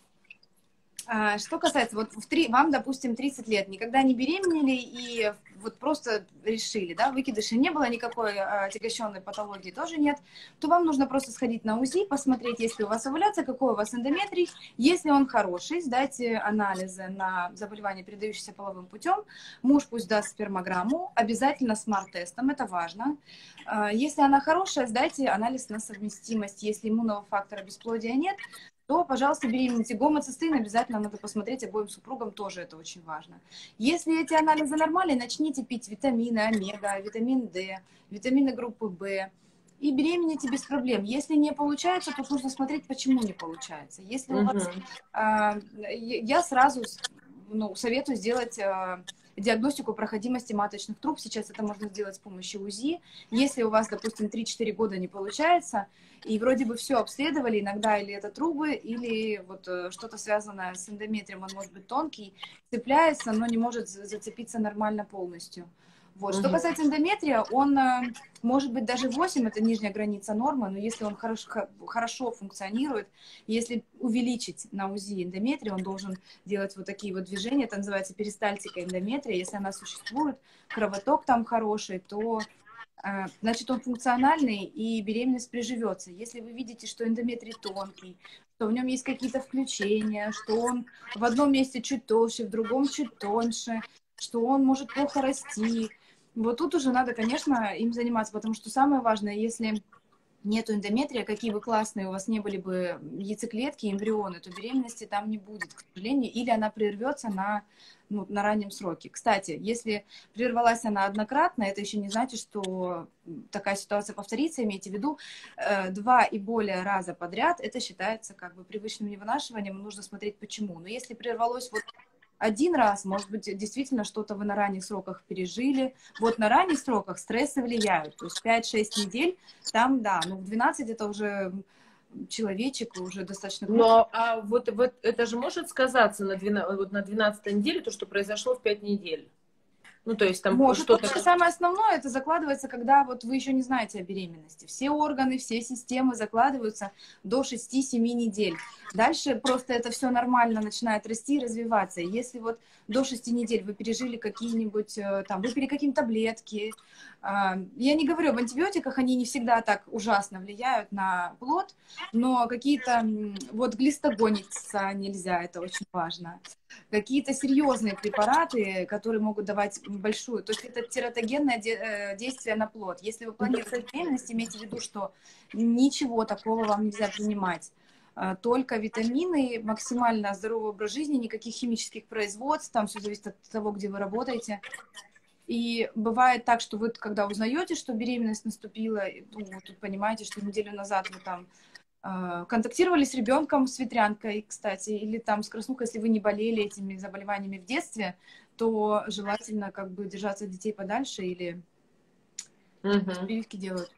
Что касается, вот в три, вам, допустим, тридцать лет, никогда не беременели и вот просто решили, да, выкидыша не было, никакой отягощенной патологии тоже нет, то вам нужно просто сходить на УЗИ, посмотреть, есть ли у вас овуляция, какой у вас эндометрий, если он хороший, сдайте анализы на заболевания, передающиеся половым путем, муж пусть даст спермограмму, обязательно смарт-тестом, это важно. Если она хорошая, сдайте анализ на совместимость, если иммунного фактора бесплодия нет, то, пожалуйста, беременности. Гомоцистеин обязательно надо посмотреть обоим супругам, тоже это очень важно. Если эти анализы нормальные, начните пить витамины омега, витамин D, витамины группы В, и беременните без проблем. Если не получается, то нужно смотреть, почему не получается. Если у вас... А, я сразу ну, советую сделать... А, диагностику проходимости маточных труб. Сейчас это можно сделать с помощью УЗИ. Если у вас, допустим, три-четыре года не получается, и вроде бы все обследовали, иногда или это трубы, или вот что-то связанное с эндометрием, он может быть тонкий, цепляется, но не может зацепиться нормально полностью. Вот. Что касается эндометрия, он может быть даже восемь, это нижняя граница нормы, но если он хорошо, хорошо функционирует, если увеличить на УЗИ эндометрия, он должен делать вот такие вот движения, это называется перистальтика эндометрия, если она существует, кровоток там хороший, то значит он функциональный и беременность приживется. Если вы видите, что эндометрий тонкий, что в нем есть какие-то включения, что он в одном месте чуть толще, в другом чуть тоньше, что он может плохо расти, вот тут уже надо, конечно, им заниматься, потому что самое важное, если нет эндометрия, какие бы классные у вас не были бы яйцеклетки, эмбрионы, то беременности там не будет, к сожалению, или она прервется на, ну, на раннем сроке. Кстати, если прервалась она однократно, это еще не значит, что такая ситуация повторится, имейте в виду, э, два и более раза подряд, это считается как бы привычным невынашиванием, нужно смотреть почему. Но если прервалось вот один раз, может быть, действительно что-то вы на ранних сроках пережили. Вот на ранних сроках стрессы влияют. То есть пять-шесть недель, там, да, ну в двенадцать это уже человечек, уже достаточно... Но а вот, вот это же может сказаться на, двенадцатой, вот на двенадцатой неделе, то, что произошло в пять недель? Ну, то есть там может, что-то... вот самое основное, это закладывается, когда вот вы еще не знаете о беременности. Все органы, все системы закладываются до шести-семи недель. Дальше просто это все нормально начинает расти и развиваться. И если вот до шести недель вы пережили какие-нибудь, там, выпили какие-то таблетки, я не говорю об антибиотиках, они не всегда так ужасно влияют на плод, но какие-то, вот глистогониться нельзя, это очень важно. какие-то серьезные препараты, которые могут давать большую, то есть это тератогенное действие на плод. Если вы планируете беременность, имейте в виду, что ничего такого вам нельзя принимать. Только витамины, максимально здоровый образ жизни, никаких химических производств, там все зависит от того, где вы работаете. И бывает так, что вы, когда узнаете, что беременность наступила, ну, вот тут понимаете, что неделю назад вы там э, контактировали с ребенком с ветрянкой, кстати, или там с краснухой, если вы не болели этими заболеваниями в детстве, то желательно как бы держаться от детей подальше или Угу. прививки делают.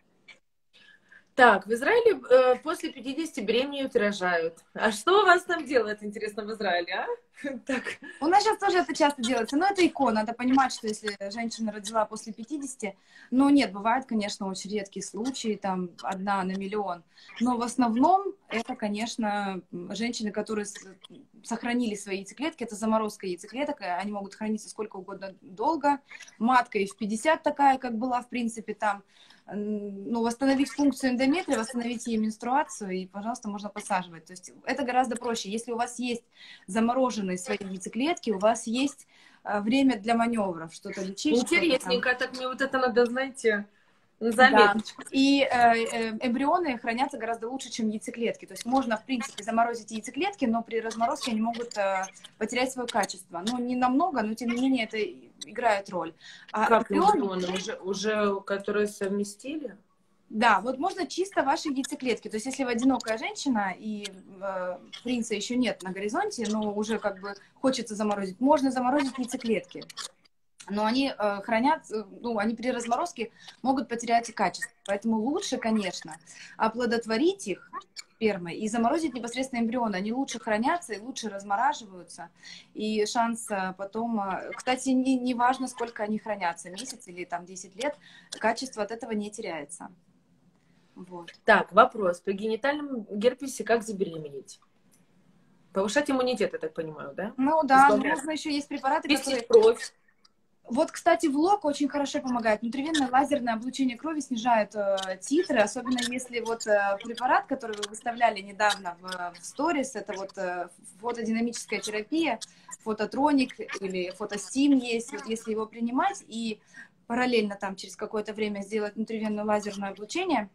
Так, в Израиле э, после пятидесяти беременеют и рожают. А что у вас там делают, интересно, в Израиле, а? Так. У нас сейчас тоже это часто делается, но это икона. Надо понимать, что если женщина родила после пятидесяти, ну нет, бывают, конечно, очень редкие случаи, там одна на миллион. Но в основном это, конечно, женщины, которые сохранили свои яйцеклетки, это заморозка яйцеклеток, они могут храниться сколько угодно долго. Матка и в пятьдесят такая, как была, в принципе, там, ну, восстановить функцию эндометрия, восстановить ей менструацию, и, пожалуйста, можно посаживать. То есть это гораздо проще. Если у вас есть замороженные свои яйцеклетки, у вас есть время для маневров, что-то лечить. Интересненько, что-то так мне вот это надо, знаете, заметить. Да. И э, э, эмбрионы хранятся гораздо лучше, чем яйцеклетки. То есть можно, в принципе, заморозить яйцеклетки, но при разморозке они могут э, потерять свое качество. Ну, не намного, но тем не менее это играет роль. А как эмбрион... эмбрионы? Уже, уже которые совместили? Да, вот можно чисто ваши яйцеклетки. То есть если вы одинокая женщина и э, принца еще нет на горизонте, но уже как бы хочется заморозить, можно заморозить яйцеклетки. Но они э, хранят, ну, они при разморозке могут потерять качество. Поэтому лучше, конечно, оплодотворить их спермой и заморозить непосредственно эмбрионы. Они лучше хранятся и лучше размораживаются. И шанс потом... Кстати, не, не важно, сколько они хранятся, месяц или там десять лет, качество от этого не теряется. Вот. Так, вопрос. При генитальном герпесе как забеременеть? Повышать иммунитет, я так понимаю, да? Ну да, но можно еще есть препараты, Пустить которые... кровь. Вот, кстати, влог очень хорошо помогает. Внутривенное лазерное облучение крови снижает э, титры, особенно если вот э, препарат, который вы выставляли недавно в, в сторис, это вот э, фотодинамическая терапия, фототроник или фотостим есть. Вот если его принимать и параллельно там через какое-то время сделать внутривенное лазерное облучение,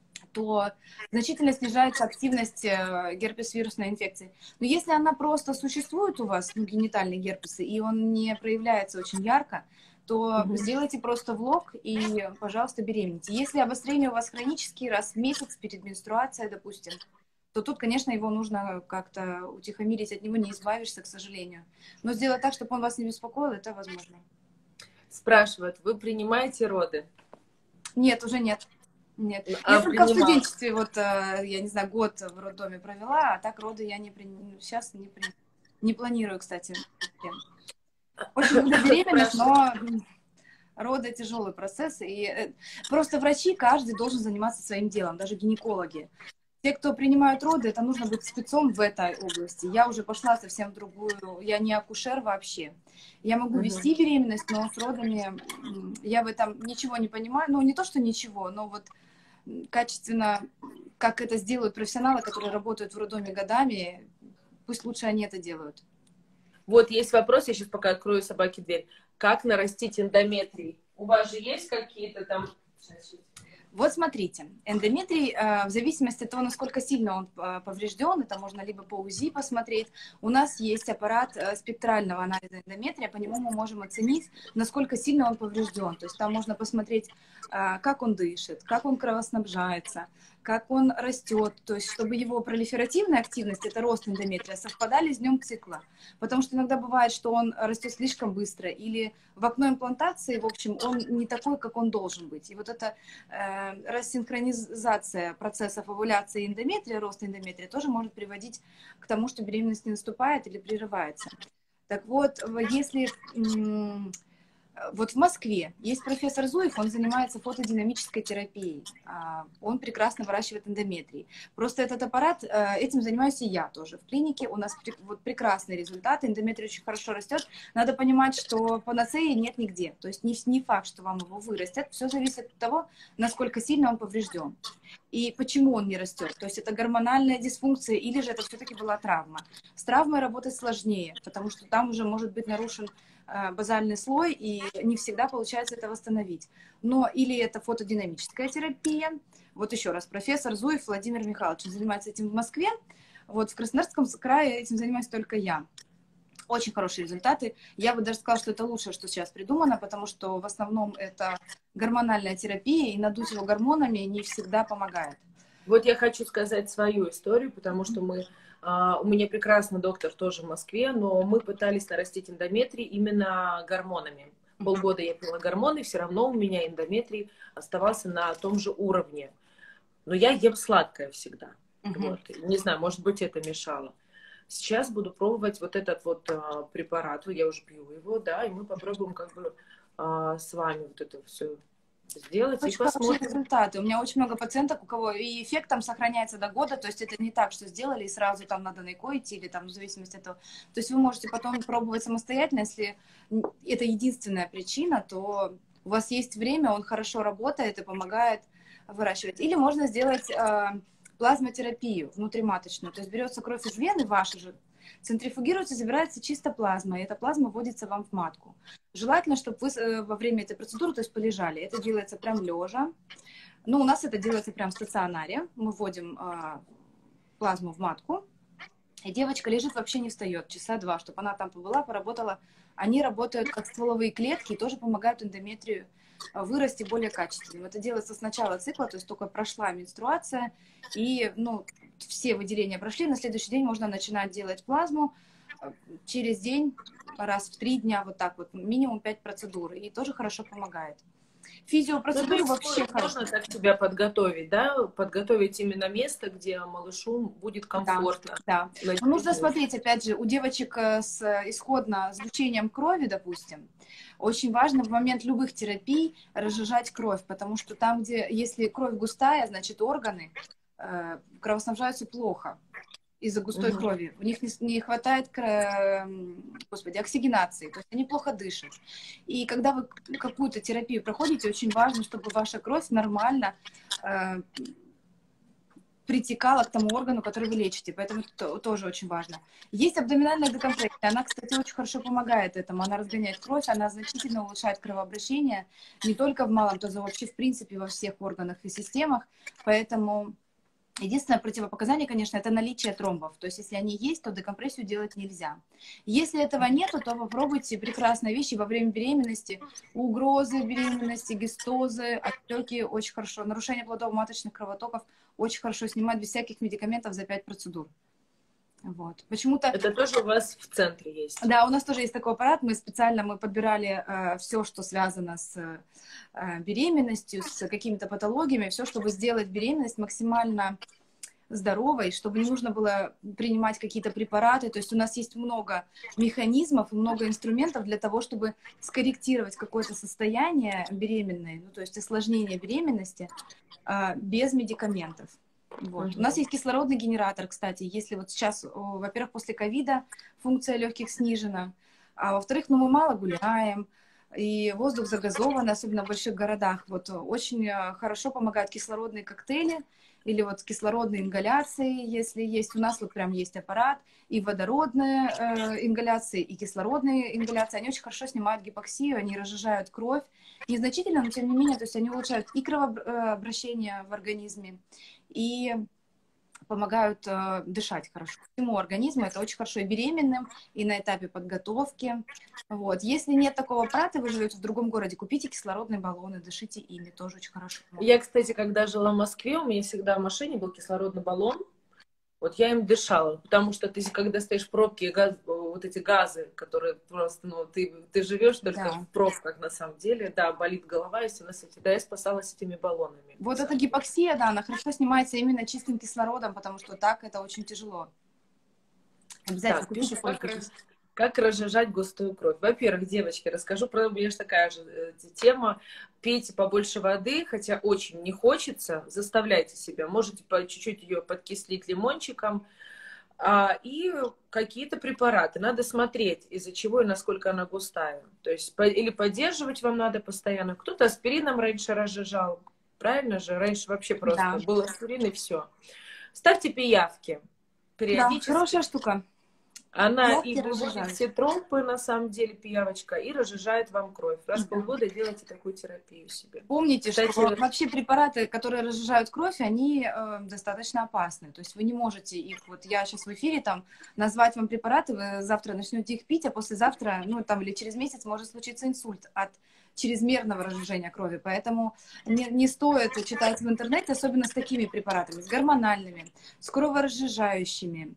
то значительно снижается активность герпес-вирусной инфекции. Но если она просто существует у вас, ну, генитальный герпес, и он не проявляется очень ярко, то mm-hmm. сделайте просто влог и, пожалуйста, беременните. Если обострение у вас хронические, раз в месяц перед менструацией, допустим, то тут, конечно, его нужно как-то утихомирить, от него не избавишься, к сожалению. Но сделать так, чтобы он вас не беспокоил, это возможно. Спрашивают, вы принимаете роды? Нет, уже нет. Нет, а я только принимала. в студенчестве, вот, я не знаю, год в роддоме провела, а так роды я не при... сейчас не, при... не планирую, кстати. Очень люблю беременность, но роды тяжелый процесс, и просто врачи, каждый должен заниматься своим делом, даже гинекологи. Те, кто принимают роды, это нужно быть спецом в этой области. Я уже пошла совсем в другую, я не акушер вообще. Я могу вести беременность, но с родами я в этом ничего не понимаю. Ну, не то, что ничего, но вот качественно, как это сделают профессионалы, которые работают в роддоме годами, пусть лучше они это делают. Вот есть вопрос, я сейчас пока открою собаке дверь. Как нарастить эндометрий? У вас же есть какие-то там... Вот смотрите, эндометрий, в зависимости от того, насколько сильно он поврежден, это можно либо по УЗИ посмотреть. У нас есть аппарат спектрального анализа эндометрия, по нему мы можем оценить, насколько сильно он поврежден. То есть там можно посмотреть, как он дышит, как он кровоснабжается, как он растет, то есть чтобы его пролиферативная активность, это рост эндометрия, совпадали с днем цикла. Потому что иногда бывает, что он растет слишком быстро, или в окно имплантации, в общем, он не такой, как он должен быть. И вот эта э, рассинхронизация процессов овуляции эндометрия, роста эндометрия, тоже может приводить к тому, что беременность не наступает или прерывается. Так вот, если... Вот в Москве есть профессор Зуев, он занимается фотодинамической терапией. Он прекрасно выращивает эндометрий. Просто этот аппарат, этим занимаюсь и я тоже. В клинике у нас вот прекрасные результаты, эндометрий очень хорошо растет. Надо понимать, что панацеи нет нигде. То есть не, не факт, что вам его вырастет. Все зависит от того, насколько сильно он поврежден. И почему он не растет. То есть это гормональная дисфункция или же это все-таки была травма. С травмой работать сложнее, потому что там уже может быть нарушен базальный слой, и не всегда получается это восстановить. Но или это фотодинамическая терапия. Вот еще раз, профессор Зуев Владимир Михайлович занимается этим в Москве. Вот в Красноярском крае этим занимаюсь только я. Очень хорошие результаты. Я бы даже сказала, что это лучшее, что сейчас придумано, потому что в основном это гормональная терапия, и надуть его гормонами не всегда помогает. Вот я хочу сказать свою историю, потому что мы... Uh, у меня прекрасный доктор тоже в Москве, но мы пытались нарастить эндометрий именно гормонами. Полгода я пила гормоны, все равно у меня эндометрий оставался на том же уровне. Но я ем сладкое всегда. Uh-huh. Вот. Не знаю, может быть, это мешало. Сейчас буду пробовать вот этот вот uh, препарат. Я уже пью его, да, и мы попробуем как бы uh, с вами вот это все сделать. Очень хорошие результаты. У меня очень много пациенток, у кого и эффект там сохраняется до года, то есть это не так, что сделали и сразу там надо на ЭКО идти или там в зависимости от того. То есть вы можете потом пробовать самостоятельно, если это единственная причина, то у вас есть время, он хорошо работает и помогает выращивать. Или можно сделать э, плазмотерапию внутриматочную, то есть берется кровь из вены, ваша же, центрифугируется, забирается чисто плазма, и эта плазма вводится вам в матку. Желательно, чтобы вы во время этой процедуры, то есть полежали. Это делается прям лежа. Ну, у нас это делается прям в стационаре. Мы вводим э, плазму в матку, и девочка лежит, вообще не встает, часа два, чтобы она там побыла, поработала. Они работают как стволовые клетки и тоже помогают эндометрию вырасти более качественным. Это делается с начала цикла, то есть только прошла менструация, и ну, все выделения прошли, на следующий день можно начинать делать плазму, через день, раз в три дня, вот так вот, минимум пять процедур, и тоже хорошо помогает. Физиопроцедуры ну, вообще можно так себя подготовить, да? Подготовить именно место, где малышу будет комфортно. Да, да. Нужно смотреть, опять же, у девочек с исходно сгущением крови, допустим, очень важно в момент любых терапий разжижать кровь, потому что там, где, если кровь густая, значит, органы э, кровоснабжаются плохо из-за густой угу. крови. У них не, не хватает, господи, оксигенации, то есть они плохо дышат. И когда вы какую-то терапию проходите, очень важно, чтобы ваша кровь нормально э, притекала к тому органу, который вы лечите, поэтому это тоже очень важно. Есть абдоминальная декомпрессия, она, кстати, очень хорошо помогает этому, она разгоняет кровь, она значительно улучшает кровообращение, не только в малом тазу, вообще в принципе во всех органах и системах, поэтому... Единственное противопоказание, конечно, это наличие тромбов. То есть, если они есть, то декомпрессию делать нельзя. Если этого нет, то попробуйте прекрасные вещи во время беременности. Угрозы беременности, гистозы, отеки очень хорошо. Нарушение плодово-маточных кровотоков очень хорошо снимать без всяких медикаментов за пять процедур. Вот. Почему-то... Это тоже у вас в центре есть? Да, у нас тоже есть такой аппарат. Мы специально мы подбирали э, все, что связано с э, беременностью, с какими-то патологиями, все, чтобы сделать беременность максимально здоровой, чтобы не нужно было принимать какие-то препараты. То есть у нас есть много механизмов, много инструментов для того, чтобы скорректировать какое-то состояние беременной, ну, то есть осложнение беременности э, без медикаментов. Вот. У нас есть кислородный генератор, кстати, если вот сейчас, во-первых, после ковида функция легких снижена, а во-вторых, ну, мы мало гуляем, и воздух загазован, особенно в больших городах. Вот очень хорошо помогают кислородные коктейли или вот кислородные ингаляции, если есть. У нас вот прям есть аппарат, и водородные э, ингаляции, и кислородные ингаляции. Они очень хорошо снимают гипоксию, они разжижают кровь. Незначительно, но тем не менее, то есть они улучшают и кровообращение в организме, и помогают э, дышать хорошо. Всему организму это очень хорошо и беременным, и на этапе подготовки. Вот. Если нет такого аппарата, вы живете в другом городе, купите кислородные баллоны, дышите ими, тоже очень хорошо. Я, кстати, когда жила в Москве, у меня всегда в машине был кислородный баллон. Вот я им дышала, потому что ты, когда стоишь в пробке, газ, вот эти газы, которые просто, ну, ты, ты живешь только да. в пробках на самом деле, да, болит голова, и все на свете. Да, я спасалась этими баллонами. Вот эта гипоксия, да, она хорошо снимается именно чистым кислородом, потому что так это очень тяжело. Обязательно так, пишу, как, раз, Как разжижать густую кровь? Во-первых, девочки, расскажу про, у меня же такая же э, тема. Пейте побольше воды, хотя очень не хочется, заставляйте себя. Можете по чуть-чуть ее подкислить лимончиком. А, и какие-то препараты. Надо смотреть, из-за чего и насколько она густая. То есть, по, или поддерживать вам надо постоянно. Кто-то аспирином раньше разжижал. Правильно же? Раньше вообще просто Да, был аспирин и все. Ставьте пиявки да, периодически. хорошая штука. Она и Пиявки выводит разжижают. все тромбы, на самом деле, пиявочка, и разжижает вам кровь. Раз в Да. полгода делайте такую терапию себе. Помните, что Кстати, вообще препараты, которые разжижают кровь, они э, достаточно опасны. То есть вы не можете их, вот я сейчас в эфире там назвать вам препараты, вы завтра начнете их пить, а послезавтра, ну там или через месяц может случиться инсульт от чрезмерного разжижения крови. Поэтому не, не стоит читать в интернете, особенно с такими препаратами, с гормональными, с кроворазжижающими.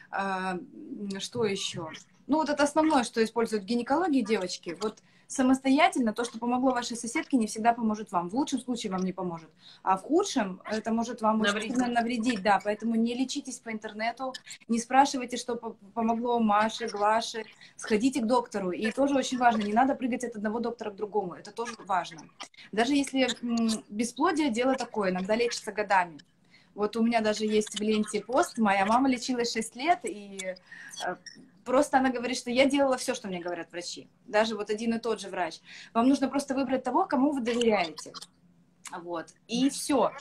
А, что еще? Ну вот это основное, что используют в гинекологии девочки. Вот самостоятельно то, что помогло вашей соседке, не всегда поможет вам. В лучшем случае вам не поможет, а в худшем это может вам очень навредить. сильно навредить. Да, поэтому не лечитесь по интернету, не спрашивайте, что помогло Маше, Глаше. Сходите к доктору. И тоже очень важно, не надо прыгать от одного доктора к другому. Это тоже важно. Даже если м, бесплодие дело такое, иногда лечится годами. Вот у меня даже есть в ленте пост, моя мама лечилась шесть лет, и э, просто она говорит, что я делала все, что мне говорят врачи, даже вот один и тот же врач. Вам нужно просто выбрать того, кому вы доверяете, вот, и все.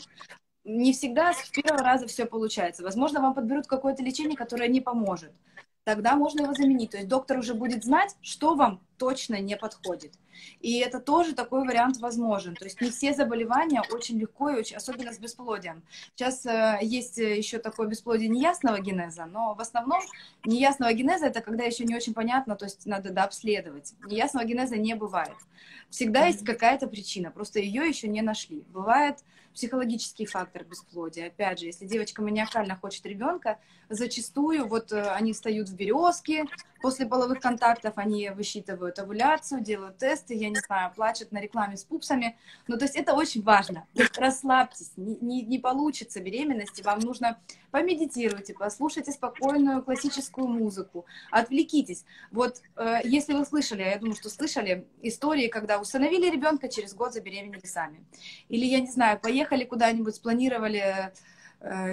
Не всегда с первого раза все получается. Возможно, вам подберут какое-то лечение, которое не поможет. Тогда можно его заменить. То есть доктор уже будет знать, что вам точно не подходит. И это тоже такой вариант возможен. То есть не все заболевания очень легко, и очень, особенно с бесплодием. Сейчас э, есть еще такое бесплодие неясного генеза, но в основном неясного генеза это когда еще не очень понятно, то есть надо дообследовать. Неясного генеза не бывает. Всегда есть какая-то причина, просто ее еще не нашли. Бывает психологический фактор бесплодия. Опять же, если девочка маниакально хочет ребенка, зачастую вот э, они встают в березки, после половых контактов они высчитывают овуляцию, делают тесты, я не знаю, плачут на рекламе с пупсами. Ну, то есть это очень важно. Расслабьтесь, не, не, не получится беременности, вам нужно помедитируйте, послушайте спокойную классическую музыку, отвлекитесь. Вот э, если вы слышали, я думаю, что слышали истории, когда усыновили ребенка, через год забеременели сами. Или, я не знаю, поехали куда-нибудь, спланировали э,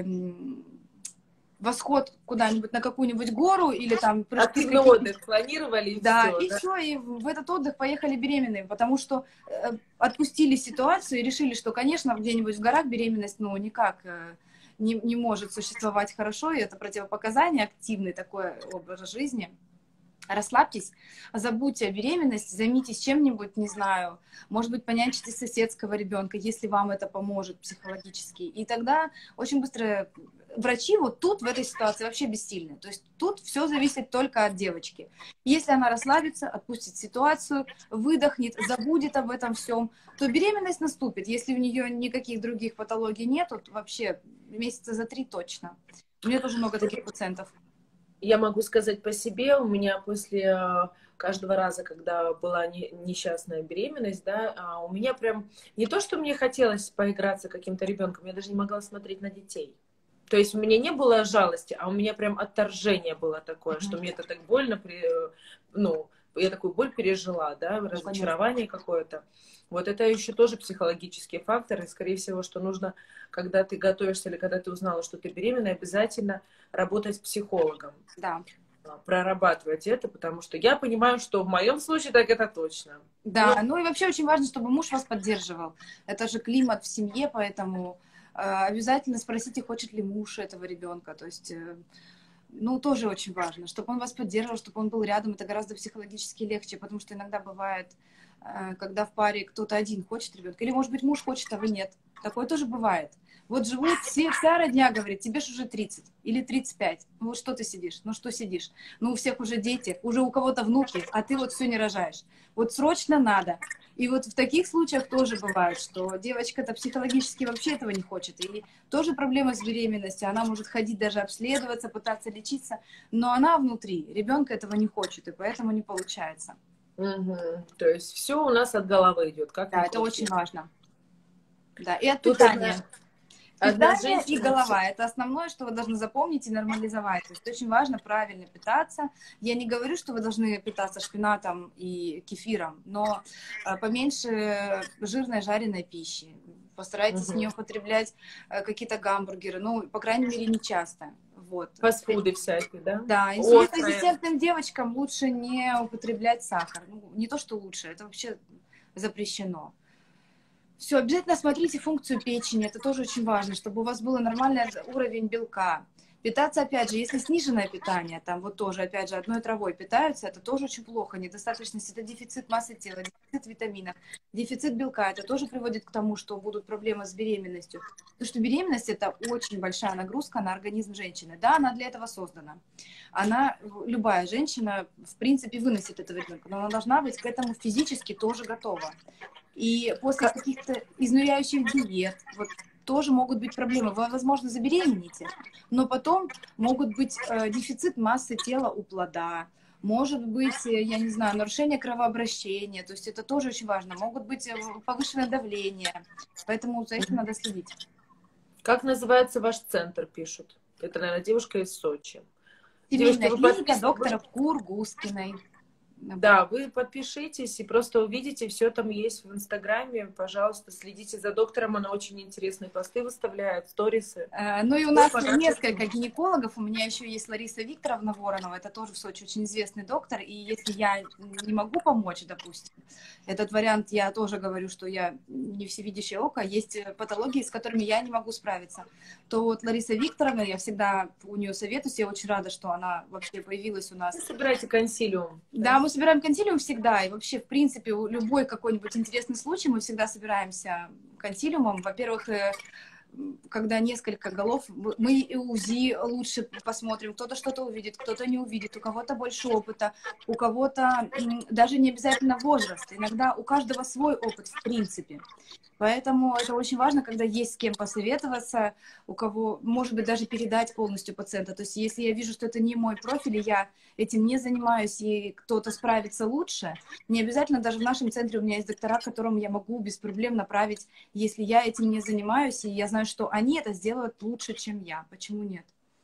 восход куда-нибудь на какую-нибудь гору или там прыжки. Активный отдых планировали, и да, все. и Да? все, и в этот отдых поехали беременные, потому что э, отпустили ситуацию и решили, что, конечно, где-нибудь в горах беременность, ну, никак э, не, не может существовать хорошо, и это противопоказание, активный такой образ жизни. Расслабьтесь, забудьте о беременности, займитесь чем-нибудь, не знаю, может быть, понянчите соседского ребенка, если вам это поможет психологически. И тогда очень быстро врачи вот тут, в этой ситуации, вообще бессильны. То есть тут все зависит только от девочки. Если она расслабится, отпустит ситуацию, выдохнет, забудет об этом всем, то беременность наступит. Если у нее никаких других патологий нет, то вообще месяца за три точно. У меня тоже много таких пациентов. Я могу сказать по себе, у меня после каждого раза, когда была несчастная беременность, да, у меня прям не то, что мне хотелось поиграться каким-то ребенком, я даже не могла смотреть на детей. То есть у меня не было жалости, а у меня прям отторжение было такое, что мне это так больно, ну, я такую боль пережила, да, разочарование какое-то. Вот это еще тоже психологический фактор, и, скорее всего, что нужно, когда ты готовишься или когда ты узнала, что ты беременна, обязательно работать с психологом. Да. Прорабатывать это, потому что я понимаю, что в моем случае так это точно. Да, ну, ну и вообще очень важно, чтобы муж вас поддерживал. Это же климат в семье, поэтому э, обязательно спросите, хочет ли муж этого ребенка. То есть, э, ну, тоже очень важно, чтобы он вас поддерживал, чтобы он был рядом. Это гораздо психологически легче, потому что иногда бывает, э, когда в паре кто-то один хочет ребенка, или, может быть, муж хочет, а вы нет. Такое тоже бывает. Вот живут все, вся родня говорит, тебе же уже тридцать или тридцать пять. Ну вот что ты сидишь? Ну что сидишь? Ну у всех уже дети, уже у кого-то внуки, а ты вот все не рожаешь. Вот срочно надо. И вот в таких случаях тоже бывает, что девочка-то психологически вообще этого не хочет. И тоже проблема с беременностью. Она может ходить даже обследоваться, пытаться лечиться, но она внутри. Ребенка этого не хочет, и поэтому не получается. Угу. То есть все у нас от головы идет. Как да, это очень важно. Да, и от Тут питания. одна... Одна Питание и женщина... голова – это основное, что вы должны запомнить и нормализовать. То есть очень важно правильно питаться. Я не говорю, что вы должны питаться шпинатом и кефиром, но э, поменьше жирной жареной пищи. Постарайтесь Мгм. не употреблять э, какие-то гамбургеры, ну, по крайней мере, не часто. Вот. Фастфуды всякие, да? Да, Острые. инсулинорезистентным девочкам лучше не употреблять сахар. Ну, не то, что лучше, это вообще запрещено. Все, обязательно смотрите функцию печени, это тоже очень важно, чтобы у вас был нормальный уровень белка. Питаться, опять же, если сниженное питание, там вот тоже, опять же, одной травой питаются, это тоже очень плохо. Недостаточность – это дефицит массы тела, дефицит витаминов, дефицит белка. Это тоже приводит к тому, что будут проблемы с беременностью. Потому что беременность – это очень большая нагрузка на организм женщины. Да, она для этого создана. Она, любая женщина, в принципе, выносит этого ребенка, но она должна быть к этому физически тоже готова. И после каких-то изнуряющих диет, вот, тоже могут быть проблемы. Вы, возможно, забеременеете, но потом могут быть э, дефицит массы тела у плода, может быть, э, я не знаю, нарушение кровообращения, то есть это тоже очень важно. Могут быть э, повышенное давление, поэтому за этим надо следить. Как называется ваш центр, пишут? Это, наверное, девушка из Сочи. Семейная Девушки, вы клиника подпис- доктора Кургускиной. Да, вы подпишитесь и просто увидите, все там есть в Инстаграме. Пожалуйста, следите за доктором, она очень интересные посты выставляет, сторисы. Э, Ну и у Всё нас понятно. несколько гинекологов. У меня еще есть Лариса Викторовна Воронова, это тоже в Сочи очень известный доктор. И если я не могу помочь, допустим, этот вариант я тоже говорю, что я не всевидящее око, есть патологии, с которыми я не могу справиться, то вот Лариса Викторовна, я всегда у нее советуюсь, я очень рада, что она вообще появилась у нас. Вы собираете консилиум. Да, мы собираем консилиум всегда, и вообще, в принципе, у любой какой-нибудь интересный случай мы всегда собираемся консилиумом. Во-первых, э, когда несколько голов, мы и УЗИ лучше посмотрим, кто-то что-то увидит, кто-то не увидит, у кого-то больше опыта, у кого-то м, даже не обязательно возраст, иногда у каждого свой опыт в принципе. Поэтому это очень важно, когда есть с кем посоветоваться, у кого, может быть, даже передать полностью пациента. То есть если я вижу, что это не мой профиль, и я этим не занимаюсь, и кто-то справится лучше, не обязательно даже в нашем центре у меня есть доктора, к которым я могу без проблем направить, если я этим не занимаюсь, и я знаю, что они это сделают лучше, чем я. Почему нет?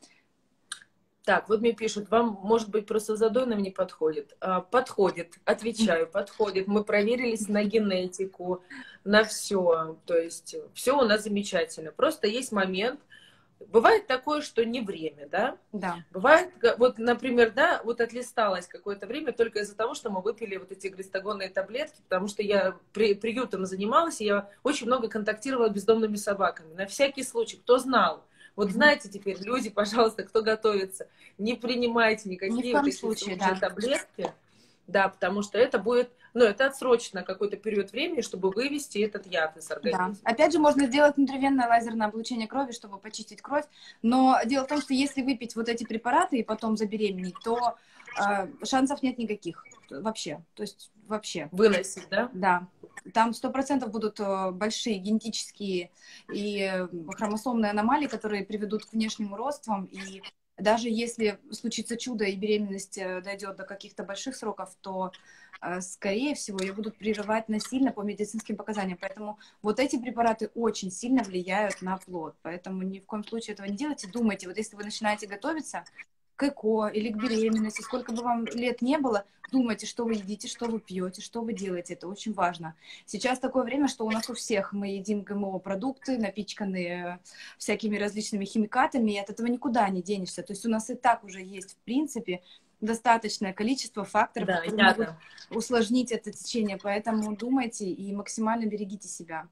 Так, вот мне пишут, вам, может быть, просто Задорнов не подходит. А, подходит, отвечаю, подходит. Мы проверились на генетику, на все. То есть все у нас замечательно. Просто есть момент, бывает такое, что не время, да? Да. Бывает, вот, например, да, вот отлисталось какое-то время только из-за того, что мы выпили вот эти глистогонные таблетки, потому что я при, приютом занималась, и я очень много контактировала с бездомными собаками. На всякий случай, кто знал. Вот знаете теперь, люди, пожалуйста, кто готовится, не принимайте никакие Ни в вот коем эти случае, случаи да. таблетки, да, потому что это будет, ну, это отсрочено какой-то период времени, чтобы вывести этот яд из Да. организма. Опять же, можно сделать внутривенное лазерное облучение крови, чтобы почистить кровь. Но дело в том, что если выпить вот эти препараты и потом забеременеть, то э, шансов нет никаких. Вообще. То есть вообще. Выносить, да? Да. Там сто процентов будут э, большие генетические и э, хромосомные аномалии, которые приведут к внешним уродствам. И даже если случится чудо и беременность э, дойдет до каких-то больших сроков, то, э, скорее всего, ее будут прерывать насильно по медицинским показаниям. Поэтому вот эти препараты очень сильно влияют на плод. Поэтому ни в коем случае этого не делайте. Думайте, вот если вы начинаете готовиться к ЭКО или к беременности, сколько бы вам лет не было, думайте, что вы едите, что вы пьете, что вы делаете. Это очень важно. Сейчас такое время, что у нас у всех мы едим ГМО-продукты, напичканные всякими различными химикатами, и от этого никуда не денешься. То есть у нас и так уже есть, в принципе, достаточное количество факторов, Да, которые яда. могут усложнить это течение. Поэтому думайте и максимально берегите себя.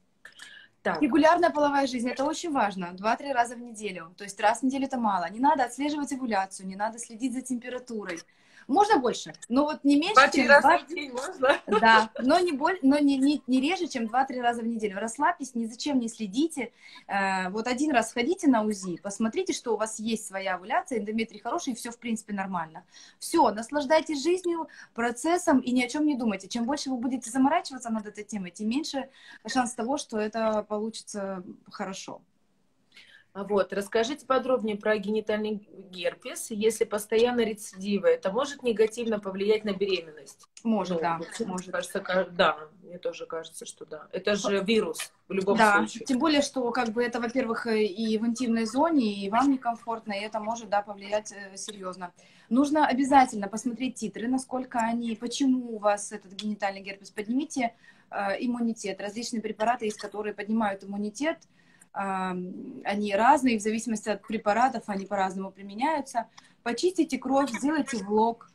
Так. Регулярная половая жизнь, это очень важно, два-три раза в неделю, то есть раз в неделю это мало, не надо отслеживать овуляцию, не надо следить за температурой, можно больше, но вот не меньше, Два-три чем раза два... в день можно? Да, но не, боль... но не, не, не реже, чем два-три раза в неделю. Расслабьтесь, ни зачем не следите. Э, вот один раз сходите на УЗИ, посмотрите, что у вас есть своя овуляция, эндометрий хороший, и все в принципе нормально. Все, наслаждайтесь жизнью, процессом и ни о чем не думайте. Чем больше вы будете заморачиваться над этой темой, тем меньше шанс того, что это получится хорошо. А вот, расскажите подробнее про генитальный герпес. Если постоянно рецидивы, это может негативно повлиять на беременность? Может, Ну, да, вообще, мне может. кажется, ка- да, мне тоже кажется, что да. Это же вирус в любом Да, случае. тем более, что как бы это, во-первых, э, и в интимной зоне, и вам некомфортно, и это может, да, повлиять э, серьезно. Нужно обязательно посмотреть титры, насколько они, почему у вас этот генитальный герпес. Поднимите э, иммунитет. Различные препараты есть, которые поднимают иммунитет. Э, они разные, в зависимости от препаратов, они по-разному применяются. Почистите кровь, сделайте влог.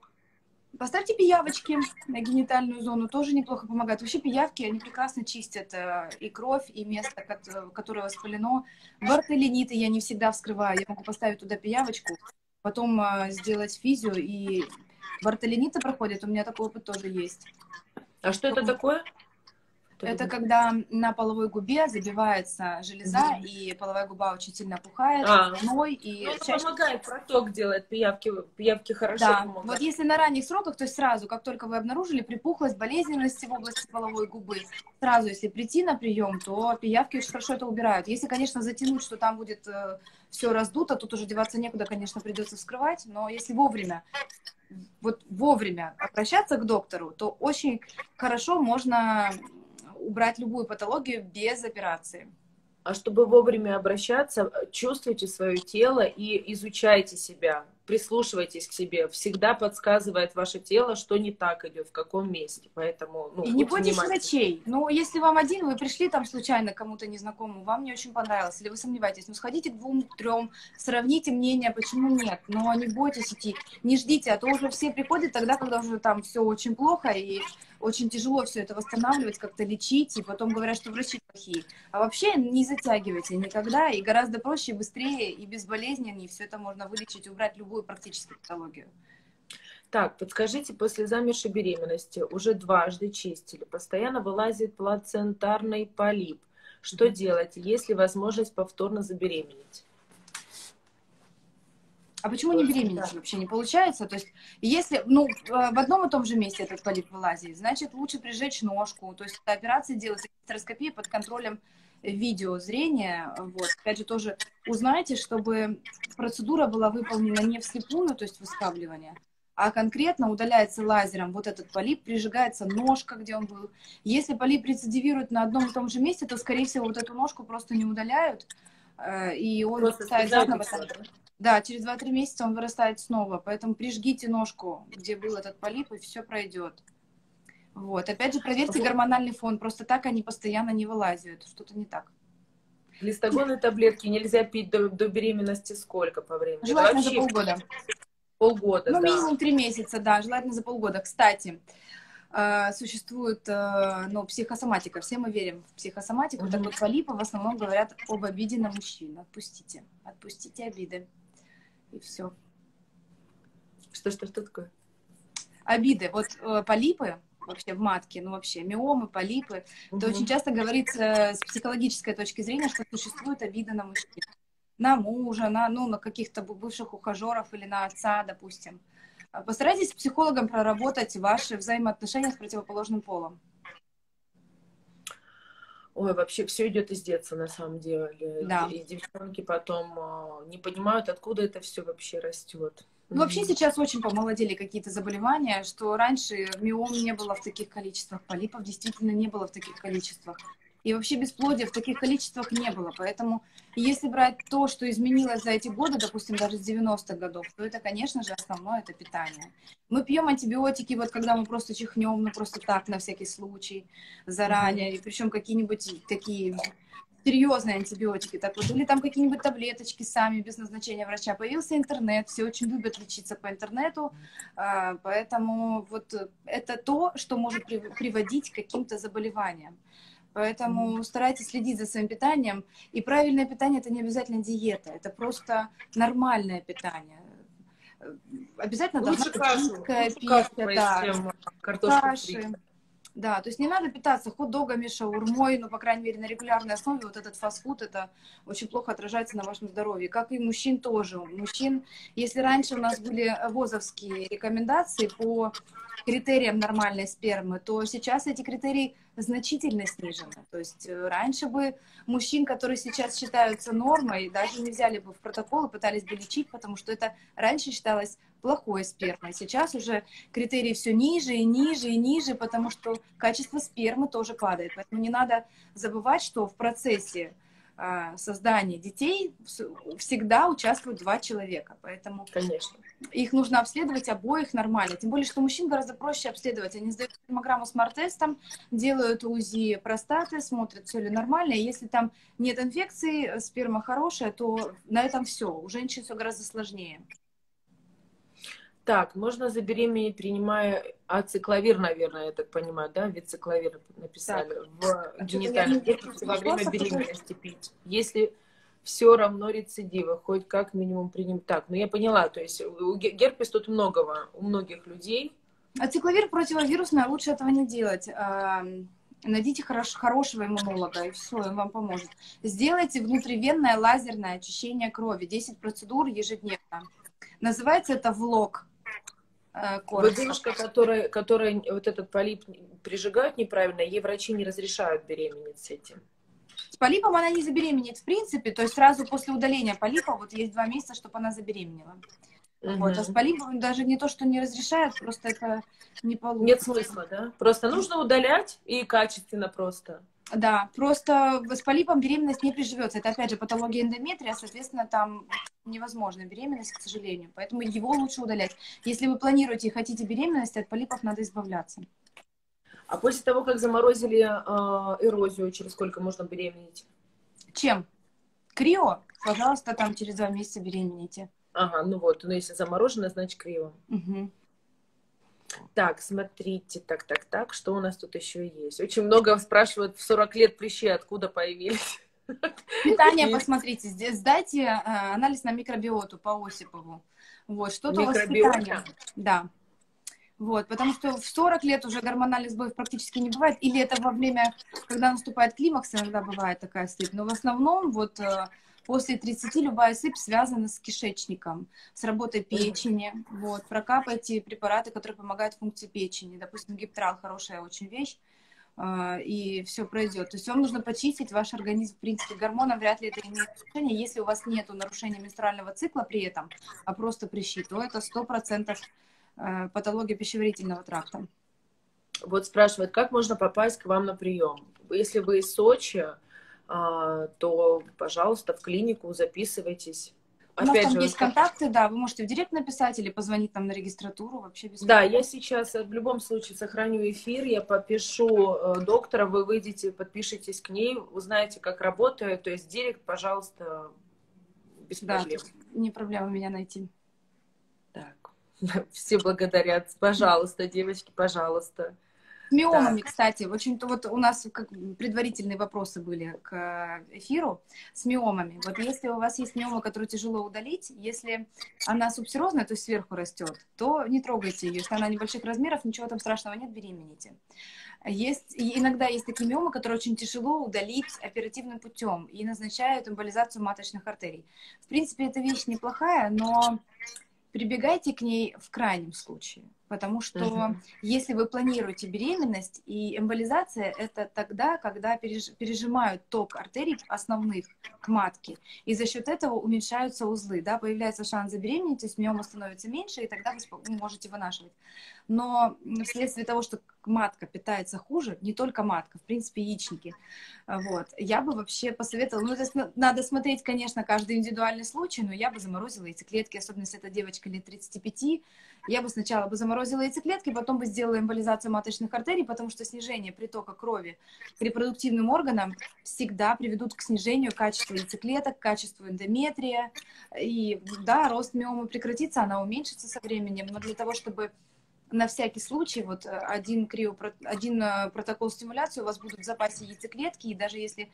Поставьте пиявочки на генитальную зону, тоже неплохо помогает. Вообще пиявки, они прекрасно чистят э, и кровь, и место, которое воспалено. Бартолиниты я не всегда вскрываю, я могу поставить туда пиявочку, потом э, сделать физио, и бартолиниты проходят, у меня такой опыт тоже есть. А что это такое? Это когда на половой губе забивается железа, угу. и половая губа очень сильно опухает, а, гной, и ну, это чаще... помогает, проток делает, пиявки, пиявки хорошо да. помогают. Вот если на ранних сроках, то есть сразу, как только вы обнаружили припухлость, болезненности в области половой губы, сразу, если прийти на прием, то пиявки очень хорошо это убирают. Если, конечно, затянуть, что там будет э, все раздуто, тут уже деваться некуда, конечно, придется вскрывать, но если вовремя, вот вовремя обращаться к доктору, то очень хорошо можно убрать любую патологию без операции. А чтобы вовремя обращаться, чувствуйте свое тело и изучайте себя, прислушивайтесь к себе. Всегда подсказывает ваше тело, что не так идет, в каком месте. Поэтому, ну, и не бойтесь врачей. Ну, если вам один, вы пришли там случайно к кому-то незнакомому, вам не очень понравилось, или вы сомневаетесь, ну, сходите к двум, трем, сравните мнение, почему нет. Но не бойтесь идти, не ждите, а то уже все приходят тогда, когда уже там все очень плохо, и очень тяжело все это восстанавливать, как-то лечить, и потом говорят, что врачи плохие. А вообще не затягивайте никогда, и гораздо проще, быстрее и безболезненнее все это можно вылечить, убрать любую практически патологию. Так, подскажите, после замершей беременности уже дважды чистили, постоянно вылазит плацентарный полип. Что mm-hmm. делать, если возможность повторно забеременеть? А почему не беременеть да. вообще не получается? То есть, если, ну, в одном и том же месте этот полип вылазит, значит, лучше прижечь ножку. То есть, операция делается гистероскопия под контролем видеозрения. Вот. Опять же, тоже узнайте, чтобы процедура была выполнена не вслепую, то есть выскабливание, а конкретно удаляется лазером вот этот полип, прижигается ножка, где он был. Если полип рецидивирует на одном и том же месте, то, скорее всего, вот эту ножку просто не удаляют, и он вырастает заново. Да, через два-три месяца он вырастает снова, поэтому прижгите ножку, где был этот полип, и все пройдет. Вот. Опять же, проверьте гормональный фон, просто так они постоянно не вылазят, что-то не так. Глистогонные таблетки нельзя пить до, до беременности сколько по времени? Желательно вообще... за полгода. Полгода, ну, да. минимум три месяца, да, желательно за полгода. Кстати, существует, ну, психосоматика, все мы верим в психосоматику, угу. так вот полипы в основном говорят об обиде на мужчин. Отпустите, отпустите обиды, и все. Что, что, что такое? Обиды. Вот э, полипы вообще в матке, ну вообще миомы, полипы, угу. то очень часто говорится с психологической точки зрения, что существует обида на мужчин. На мужа, на, ну, на каких-то бывших ухажеров или на отца, допустим. Постарайтесь с психологом проработать ваши взаимоотношения с противоположным полом. Ой, вообще все идет из детства, на самом деле. Да. И девчонки потом не понимают, откуда это все вообще растет. Ну, вообще сейчас очень помолодели какие-то заболевания, что раньше миом не было в таких количествах, полипов действительно не было в таких количествах. И вообще бесплодия в таких количествах не было. Поэтому если брать то, что изменилось за эти годы, допустим, даже с девяностых годов, то это, конечно же, основное, это питание. Мы пьем антибиотики, вот когда мы просто чихнем, ну просто так, на всякий случай, заранее. Mm-hmm. И причем какие-нибудь такие серьезные антибиотики. Так вот, или там какие-нибудь таблеточки сами, без назначения врача. Появился интернет, все очень любят лечиться по интернету. Поэтому вот это то, что может приводить к каким-то заболеваниям. Поэтому mm-hmm. старайтесь следить за своим питанием. И правильное питание – это не обязательно диета, это просто нормальное питание. Обязательно должна быть жидкая пища, да, каши. Да, то есть не надо питаться хот-догами, шаурмой, но, по крайней мере, на регулярной основе вот этот фастфуд, это очень плохо отражается на вашем здоровье. Как и мужчин тоже. Мужчин, если раньше у нас были ВОЗовские рекомендации по критериям нормальной спермы, то сейчас эти критерии значительно снижена. То есть раньше бы мужчин, которые сейчас считаются нормой, даже не взяли бы в протокол и пытались бы лечить, потому что это раньше считалось плохой спермой. Сейчас уже критерии все ниже и ниже и ниже, потому что качество спермы тоже падает. Поэтому не надо забывать, что в процессе а, создания детей всегда участвуют два человека. Поэтому Конечно. их нужно обследовать обоих нормально. Тем более, что мужчин гораздо проще обследовать. Они сдают термограмму с мар-тестом, делают УЗИ простаты, смотрят, все ли нормально. И если там нет инфекции, сперма хорошая, то на этом все. У женщин все гораздо сложнее. Так, можно забеременеть, принимая ацикловир, наверное, я так понимаю, да? Вицикловир написали. Так. В генитальном дефекте во время беременности пить. Если все равно рецидивы, хоть как минимум принимать. Так, ну я поняла, то есть у герпес тут многого, у многих людей. Ацикловир противовирусный, лучше этого не делать. Найдите хорош, хорошего иммунолога, и все, он вам поможет. Сделайте внутривенное лазерное очищение крови. десять процедур ежедневно. Называется это влог. Вот девушка, которая, которая вот этот полип прижигают неправильно, ей врачи не разрешают беременеть с этим. С полипом она не забеременеет в принципе, то есть сразу после удаления полипа вот есть два месяца, чтобы она забеременела. Угу. Вот, а с полипом даже не то, что не разрешают, просто это не получится. Нет смысла, да? Просто нужно удалять и качественно просто. Да, просто с полипом беременность не приживется. Это, опять же, патология эндометрия, соответственно, там невозможна беременность, к сожалению. Поэтому его лучше удалять. Если вы планируете и хотите беременность, от полипов надо избавляться. А после того, как заморозили э, эрозию, через сколько можно беременеть? Чем? Крио? Пожалуйста, там через два месяца беременеете. Ага, ну вот, ну если заморожено, значит крио. Угу. Так, смотрите, так, так, так, что у нас тут еще есть? Очень много спрашивают, в сорок лет прыщи откуда появились? Питание, посмотрите, сдайте анализ на микробиоту по Осипову. Вот, что-то у вас с питанием. Да. Вот, потому что в сорок лет уже гормональных сбоев практически не бывает. Или это во время, когда наступает климакс, иногда бывает такая сыпь. Но в основном вот после тридцати любая сыпь связана с кишечником, с работой печени. Вот, прокапайте препараты, которые помогают функции печени. Допустим, гиптрал хорошая очень вещь. И все пройдет. То есть вам нужно почистить ваш организм. В принципе, гормонам вряд ли это имеет отношение. Если у вас нет нарушения менструального цикла при этом, а просто прыщи, то это сто процентов патология пищеварительного тракта. Вот спрашивают, как можно попасть к вам на прием? Если вы из Сочи, то, пожалуйста, в клинику записывайтесь. У нас там же, есть контакты, да, вы можете в директ написать или позвонить нам на регистратуру, вообще без Да, я сейчас в любом случае сохраню эфир, я попишу доктора, вы выйдете, подпишитесь к ней, узнаете, как работает, то есть директ, пожалуйста, без да, проблем. Не проблема меня найти. Так, все благодарят, пожалуйста, девочки, пожалуйста. С миомами, да. Кстати, очень вот у нас как предварительные вопросы были к эфиру с миомами. Вот если у вас есть миома, которую тяжело удалить, если она субсерозная, то есть сверху растет, то не трогайте ее. Если она небольших размеров, ничего там страшного нет, беременейте. Есть, и иногда есть такие миомы, которые очень тяжело удалить оперативным путем и назначают эмболизацию маточных артерий. В принципе, эта вещь неплохая, но прибегайте к ней в крайнем случае. Потому что uh-huh. если вы планируете беременность, и эмболизация это тогда, когда переж, пережимают ток артерий основных к матке, и за счет этого уменьшаются узлы, да, появляется шанс забеременеть, то есть миома становится меньше, и тогда вы можете вынашивать. Но вследствие того, что матка питается хуже, не только матка, в принципе, яичники, вот, я бы вообще посоветовала, ну, то есть надо смотреть, конечно, каждый индивидуальный случай, но я бы заморозила яйцеклетки, особенно если это девочка лет тридцати пяти, я бы сначала бы заморозила яйцеклетки, потом бы сделала эмболизацию маточных артерий, потому что снижение притока крови к репродуктивным органам всегда приведут к снижению качества яйцеклеток, качеству эндометрия. И да, рост миомы прекратится, она уменьшится со временем, но для того, чтобы на всякий случай вот один, крио, один протокол стимуляции у вас будут в запасе яйцеклетки, и даже если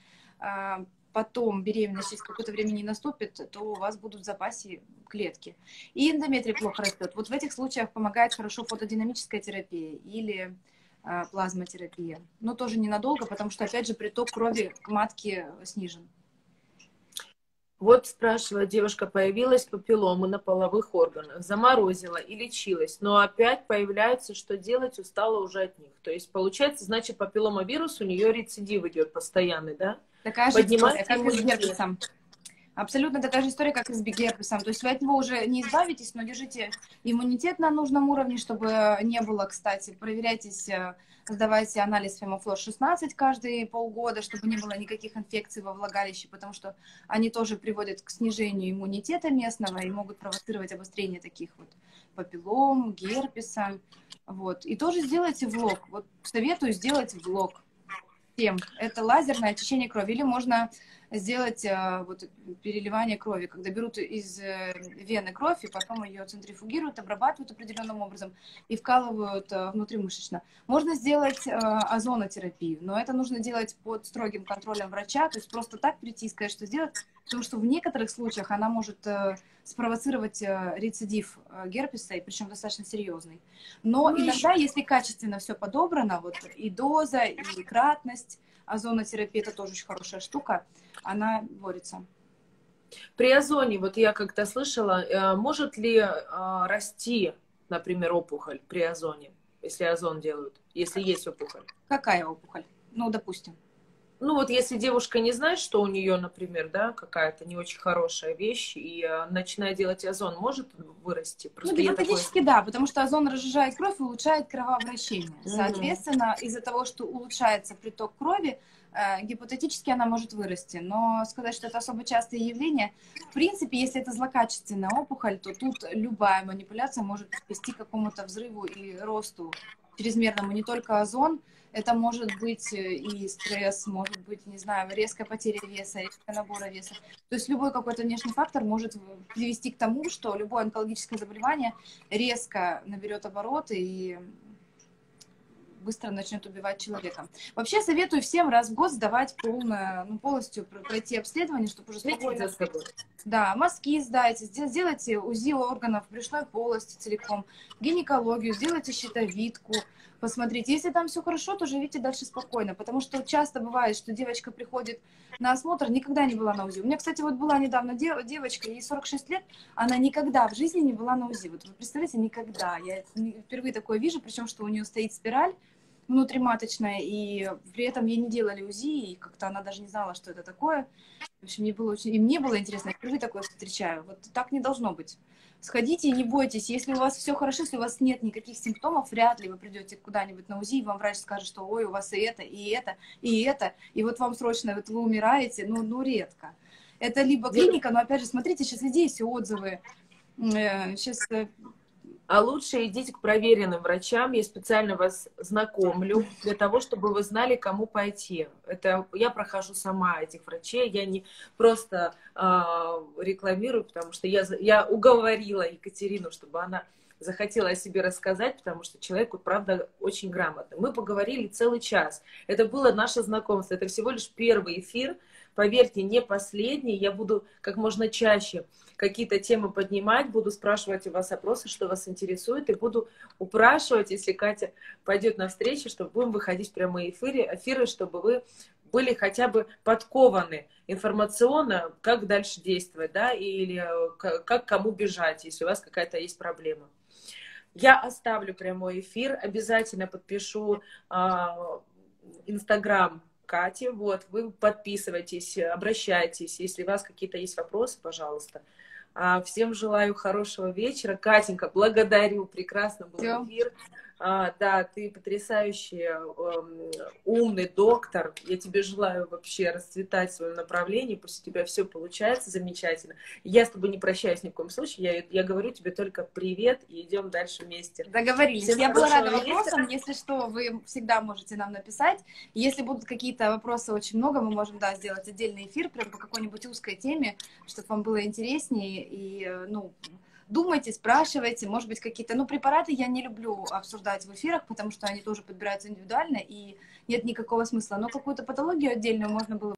потом беременность через какое-то время не наступит, то у вас будут в запасе клетки. И эндометрий плохо растет. Вот в этих случаях помогает хорошо фотодинамическая терапия или а, плазмотерапия. Но тоже ненадолго, потому что, опять же, приток крови к матке снижен. Вот спрашивает девушка, появилась папиллома на половых органах, заморозила и лечилась, но опять появляется, что делать, устала уже от них. То есть, получается, значит, папилломавирус у нее рецидив идет постоянный, да? Такая же история, Поднимается как и с иммунитет. герпесом. Абсолютно такая же история, как и с герпесом. То есть вы от него уже не избавитесь, но держите иммунитет на нужном уровне, чтобы не было, кстати, проверяйтесь, э, сдавайте анализ фемофлор шестнадцать каждые полгода, чтобы не было никаких инфекций во влагалище, потому что они тоже приводят к снижению иммунитета местного и могут провоцировать обострение таких вот папиллом, герпеса. Вот. И тоже сделайте влог. Вот советую сделать влог. Тем. Это лазерное очищение крови. Или можно сделать а, вот, переливание крови, когда берут из э, вены кровь, и потом ее центрифугируют, обрабатывают определенным образом и вкалывают а, внутримышечно. Можно сделать а, озонотерапию, но это нужно делать под строгим контролем врача, то есть просто так прийти и сказать, что сделать, потому что в некоторых случаях она может а, спровоцировать а, рецидив а, герпеса, и причем достаточно серьезный. Но Ну, иногда, еще если качественно все подобрано, вот и доза, и кратность, озонотерапия — это тоже очень хорошая штука, она борется. при озоне, вот я как-то слышала, э, может ли э, расти, например, опухоль при озоне, если озон делают, если есть опухоль? Какая опухоль? Ну, допустим. Ну вот если девушка не знает, что у нее, например, да, какая-то не очень хорошая вещь, и э, начинает делать озон, может вырасти? Ну, Просто я такое... гипотетически да, потому что озон разжижает кровь и улучшает кровообращение. Мгм. Соответственно, из-за того, что улучшается приток крови, э, гипотетически она может вырасти. Но сказать, что это особо частое явление, в принципе, если это злокачественная опухоль, то тут любая манипуляция может привести к какому-то взрыву и росту чрезмерному. Не только озон, это может быть и стресс, может быть, не знаю, резкая потеря веса, резкая набора веса. То есть любой какой-то внешний фактор может привести к тому, что любое онкологическое заболевание резко наберет обороты и быстро начнет убивать человека. Вообще советую всем раз в год сдавать полное, ну, полностью пройти обследование, чтобы уже Следить спокойно... за собой. Да, мазки сдайте, сделайте УЗИ органов брюшной полости целиком, гинекологию, сделайте щитовидку, посмотрите. Если там все хорошо, то живите дальше спокойно, потому что часто бывает, что девочка приходит на осмотр, никогда не была на УЗИ. У меня, кстати, вот была недавно дев девочка, ей сорок шесть лет, она никогда в жизни не была на УЗИ. Вот вы представляете, никогда. Я впервые такое вижу, причем, что у нее стоит спираль внутриматочная, и при этом ей не делали УЗИ, и как-то она даже не знала, что это такое. В общем, мне было очень... И мне было интересно, я впервые такое встречаю. Вот так не должно быть. Сходите и не бойтесь. Если у вас все хорошо, если у вас нет никаких симптомов, вряд ли вы придете куда-нибудь на УЗИ, и вам врач скажет, что ой, у вас и это, и это, и это, и вот вам срочно, вот вы умираете. Ну, ну редко. Это либо клиника, но опять же, смотрите, сейчас везде есть отзывы. Сейчас... А лучше идите к проверенным врачам. Я специально вас знакомлю для того, чтобы вы знали, кому пойти. Это я прохожу сама этих врачей. Я не просто э, рекламирую, потому что я, я уговорила Екатерину, чтобы она захотела о себе рассказать, потому что человек, вот, правда, очень грамотный. Мы поговорили целый час. Это было наше знакомство. Это всего лишь первый эфир. Поверьте, не последний. Я буду как можно чаще какие-то темы поднимать, буду спрашивать у вас опросы, что вас интересует, и буду упрашивать, если Катя пойдет на встречу, чтобы будем выходить в прямые эфиры, эфиры, чтобы вы были хотя бы подкованы информационно, как дальше действовать, да, или как кому бежать, если у вас какая-то есть проблема. Я оставлю прямой эфир, обязательно подпишу Инстаграм Кати, вот, вы подписывайтесь, обращайтесь, если у вас какие-то есть вопросы, пожалуйста. Всем желаю хорошего вечера. Катенька, благодарю, прекрасно был эфир. А, да, ты потрясающий, э, умный доктор. Я тебе желаю вообще расцветать в своем направлении. Пусть у тебя все получается замечательно. Я с тобой не прощаюсь ни в коем случае. Я, я говорю тебе только привет и идем дальше вместе. Договорились. Всем я была рада вечера. вопросам. Если что, вы всегда можете нам написать. Если будут какие-то вопросы очень много, мы можем, да, сделать отдельный эфир прям по какой-нибудь узкой теме, чтобы вам было интереснее. И, ну... Думайте, спрашивайте, может быть, какие-то... Ну, препараты я не люблю обсуждать в эфирах, потому что они тоже подбираются индивидуально, и нет никакого смысла. Но какую-то патологию отдельную можно было